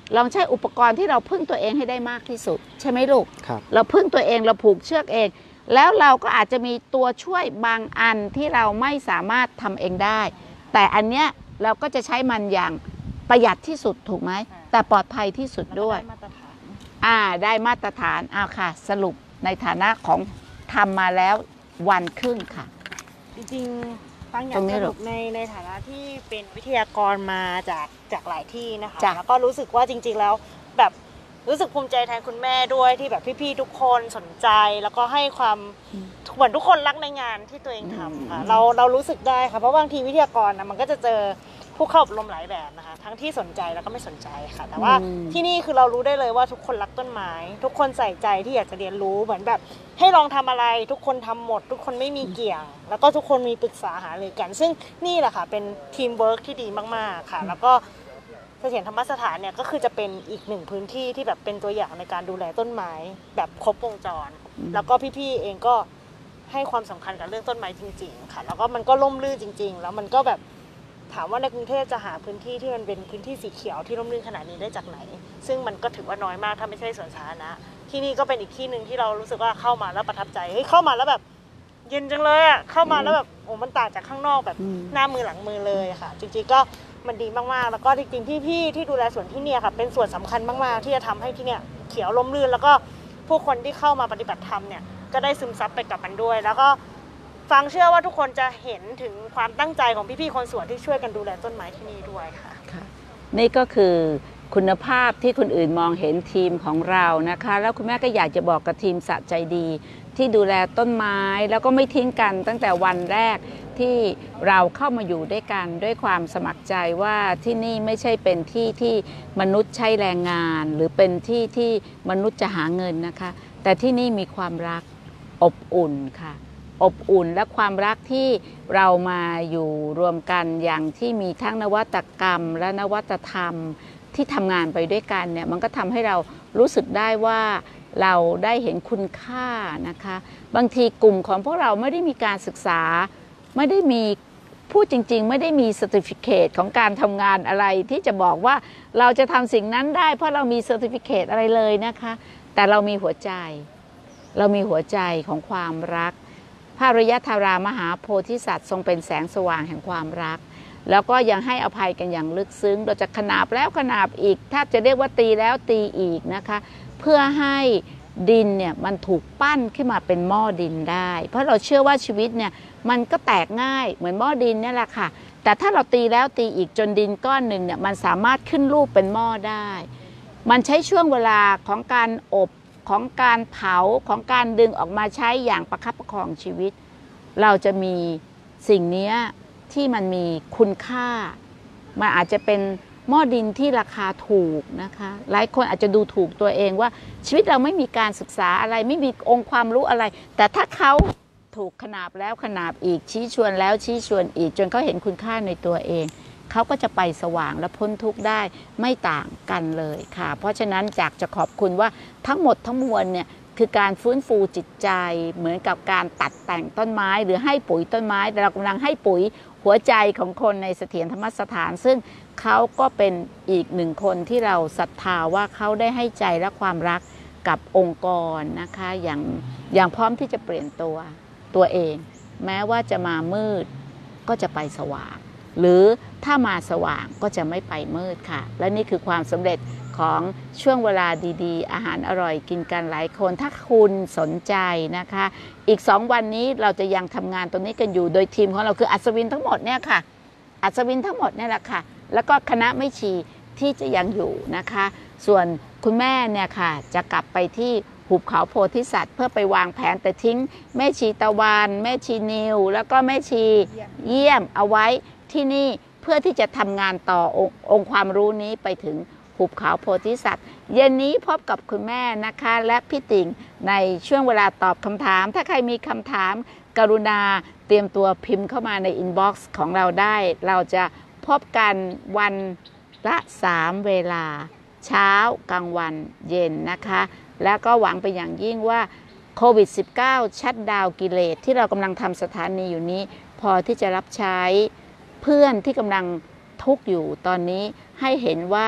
ลองใช้อุปกรณ์ที่เราพึ่งตัวเองให้ได้มากที่สุดใช่ไหมลูกครับเราพึ่งตัวเองเราผูกเชือกเอง แล้วเราก็อาจจะมีตัวช่วยบางอันที่เราไม่สามารถทำเองได้ แต่อันเนี้ยเราก็จะใช้มันอย่างประหยัดที่สุดถูกไหมแต่ปลอดภัยที่สุดด้วยมาตรฐานอ่าได้มาตรฐานอ้าวค่ะ สรุปในฐานะของทำมาแล้ววันครึ่งค่ะจริงๆฟังอยาตรกงนี้สเหรอรุปในในฐานะที่เป็นวิทยากรมาจากจากหลายที่นะคะจ้ะแล้วก็รู้สึกว่าจริง ๆ แล้วแบบรู้สึกภูมิใจแทนคุณแม่ด้วยที่แบบพี่ๆทุกคนสนใจแล้วก็ให้ความเหมือนทุกคนรักในงานที่ตัวเองทำค่ะเราเรารู้สึกได้ค่ะเพราะบางทีวิทยากรนะมันก็จะเจอผู้เข้าอบรมหลายแบบนะคะทั้งที่สนใจแล้วก็ไม่สนใจค่ะ แต่ว่าอืมที่นี่คือเรารู้ได้เลยว่าทุกคนรักต้นไม้ ทุกคนใส่ใจที่อยากจะเรียนรู้เหมือนแบบ ให้ลองทำอะไรทุกคนทำหมด ทุกคนไม่มีเกี่ยง แล้วก็ทุกคนมีปรึกษาหารือกัน ซึ่งนี่แหละค่ะเป็นทีมเวิร์กที่ดีมากๆค่ะ แล้วก็เสถียรธรรมสถานเนี่ยก็คือจะเป็นอีกหนึ่งพื้นที่ที่แบบเป็นตัวอย่างในการดูแลต้นไม้แบบครบวงจร แล้วก็พี่ๆเองก็ให้ความสำคัญกับเรื่องต้นไม้จริงๆค่ะ แล้วก็มันก็ร่มรื่นจริง ๆ แล้วมันก็แบบถามว่าในกรุงเทพจะหาพื้นที่ที่มันเป็นพื้นที่สีเขียวที่ร่มรื่นขนาดนี้ได้จากไหน ซึ่งมันก็ถือว่าน้อยมากถ้าไม่ใช่สวนสาธารณะที่นี่ก็เป็นอีกที่หนึ่งที่เรารู้สึกว่าเข้ามาแล้วประทับใจเฮ้ยเข้ามาแล้วแบบเย็นจังเลยอ่ะเข้ามาแล้วแบบโอ้มันต่างจากข้างนอกแบบหน้ามือหลังมือเลยค่ะ จริงๆก็มันดีมากๆแล้วก็จริงๆพี่ๆที่ดูแลสวนที่เนี่ยค่ะเป็นส่วนสำคัญมากๆที่จะทำให้ที่เนี่ยเขียวร่มรื่นแล้วก็ผู้คนที่เข้ามาปฏิบัติธรรมเนี่ยก็ได้ซึมซับไปกับมันด้วย แล้วก็ฟังเชื่อว่าทุกคนจะเห็นถึงความตั้งใจของพี่ๆคนสวนที่ช่วยกันดูแลต้นไม้ที่นี่ด้วยค่ะค่ะนี่ก็คือคุณภาพที่คนอื่นมองเห็นทีมของเรานะคะแล้วคุณแม่ก็อยากจะบอกกับทีมสะใจดีที่ดูแลต้นไม้แล้วก็ไม่ทิ้งกันตั้งแต่วันแรกที่เราเข้ามาอยู่ด้วยกันด้วยความสมัครใจว่าที่นี่ไม่ใช่เป็นที่ที่มนุษย์ใช้แรงงาน หรือเป็นที่ที่มนุษย์จะหาเงินนะคะแต่ที่นี่มีความรักอบอุ่นค่ะอบอุ่นและความรักที่เรามาอยู่รวมกันอย่างที่มีทั้งนวัตกรรมและนวัตธรรมที่ทำงานไปด้วยกันเนี่ยมันก็ทำให้เรารู้สึกได้ว่าเราได้เห็นคุณค่านะคะบางทีกลุ่มของพวกเราไม่ได้มีการศึกษาไม่ได้มีพูดจริงๆไม่ได้มีเซอร์ติฟิเคตของการทำงานอะไรที่จะบอกว่าเราจะทำสิ่งนั้นได้เพราะเรามีเซอร์ติฟิเคตอะไรเลยนะคะแต่เรามีหัวใจเรามีหัวใจของความรักพระอริยธารามหาโพธิสัตว์ทรงเป็นแสงสว่างแห่งความรักแล้วก็ยังให้อภัยกันอย่างลึกซึ้งเราจะขนาบแล้วขนาบอีกแทบจะเรียกว่าตีแล้วตีอีกนะคะเพื่อให้ดินเนี่ยมันถูกปั้นขึ้นมาเป็นหม้อดินได้เพราะเราเชื่อว่าชีวิตเนี่ยมันก็แตกง่ายเหมือนหม้อดินนี่แหละค่ะแต่ถ้าเราตีแล้วตีอีกจนดินก้อนหนึ่งเนี่ยมันสามารถขึ้นรูปเป็นหม้อได้มันใช้ช่วงเวลาของการอบของการเผาของการดึงออกมาใช้อย่างประคับประคองชีวิตเราจะมีสิ่งนี้ที่มันมีคุณค่ามันอาจจะเป็นหม้อดินที่ราคาถูกนะคะหลายคนอาจจะดูถูกตัวเองว่าชีวิตเราไม่มีการศึกษาอะไรไม่มีองค์ความรู้อะไรแต่ถ้าเขาถูกขนาบแล้วขนาบอีกชี้ชวนแล้วชี้ชวนอีกจนเขาเห็นคุณค่าในตัวเองเขาก็จะไปสว่างและพ้นทุกข์ได้ไม่ต่างกันเลยค่ะเพราะฉะนั้นอยากจะขอบคุณว่าทั้งหมดทั้งมวลเนี่ยคือการฟื้นฟูจิตใจเหมือนกับการตัดแต่งต้นไม้หรือให้ปุ๋ยต้นไม้แต่เรากำลังให้ปุ๋ยหัวใจของคนในเสถียรธรรมสถานซึ่งเขาก็เป็นอีกหนึ่งคนที่เราศรัทธาว่าเขาได้ให้ใจและความรักกับองค์กรนะคะอย่างอย่างพร้อมที่จะเปลี่ยนตัวตัวเองแม้ว่าจะมามืดก็จะไปสว่างหรือถ้ามาสว่างก็จะไม่ไปมืดค่ะและนี่คือความสำเร็จของช่วงเวลาดีๆอาหารอร่อยกินกันหลายคนถ้าคุณสนใจนะคะอีกสองวันนี้เราจะยังทำงานตรงนี้กันอยู่โดยทีมของเราคืออัศวินทั้งหมดเนี่ยค่ะอัศวินทั้งหมดเนี่ยแหละค่ะแล้วก็คณะไม่ชีที่จะยังอยู่นะคะส่วนคุณแม่เนี่ยค่ะจะกลับไปที่หุบเขาโพธิสัตว์เพื่อไปวางแผนแต่ทิ้งแม่ชีตะวันแม่ชีนิวแล้วก็แม่ชีเยี่ยมเอาไว้ที่นี่เพื่อที่จะทำงานต่อองค์องค์ความรู้นี้ไปถึงหุบเขาโพธิสัตว์เย็นนี้พบกับคุณแม่นะคะและพี่ติ่งในช่วงเวลาตอบคำถามถ้าใครมีคำถามกรุณาเตรียมตัวพิมพ์เข้ามาในอินบ็อกซ์ของเราได้เราจะพบกันวันละสามเวลาเช้ากลางวันเย็นนะคะแล้วก็หวังไปอย่างยิ่งว่าโควิด สิบเก้า ชัตดาวน์กิเลสที่เรากำลังทำสถานีอยู่นี้พอที่จะรับใช้เพื่อนที่กำลังทุกข์อยู่ตอนนี้ให้เห็นว่า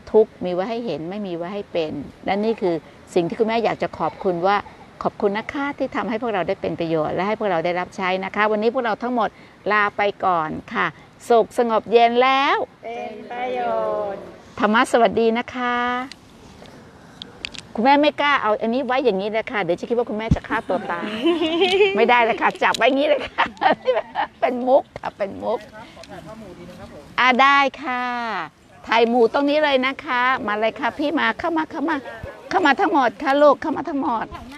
ทุกข์มีไว้ให้เห็นไม่มีไว้ให้เป็นและนี่คือสิ่งที่คุณแม่อยากจะขอบคุณว่าขอบคุณนะคะที่ทำให้พวกเราได้เป็นประโยชน์และให้พวกเราได้รับใช้นะคะวันนี้พวกเราทั้งหมดลาไปก่อนค่ะสุขสงบเย็นแล้วเป็นประโยชน์ธรรมะสวัสดีนะคะคุณแม่ไม่กล้าเอาอันนี้ไว้อย่างนี้เลยค่ะเดี๋ยวจะคิดว่าคุณแม่จะฆ่าตัวตาย ไม่ได้เลยค่ะจับไว้อย่างนี้เลยค่ะ เป็นมุกค่ะเป็นมุกอ่าได้ค่ะถ่ายหมูตรงนี้เลยนะคะมาเลยค่ะพี่มาเข้ามาเข้ามาเข้ามาทั้งหมดค่ะลูกเข้ามาทั้งหมด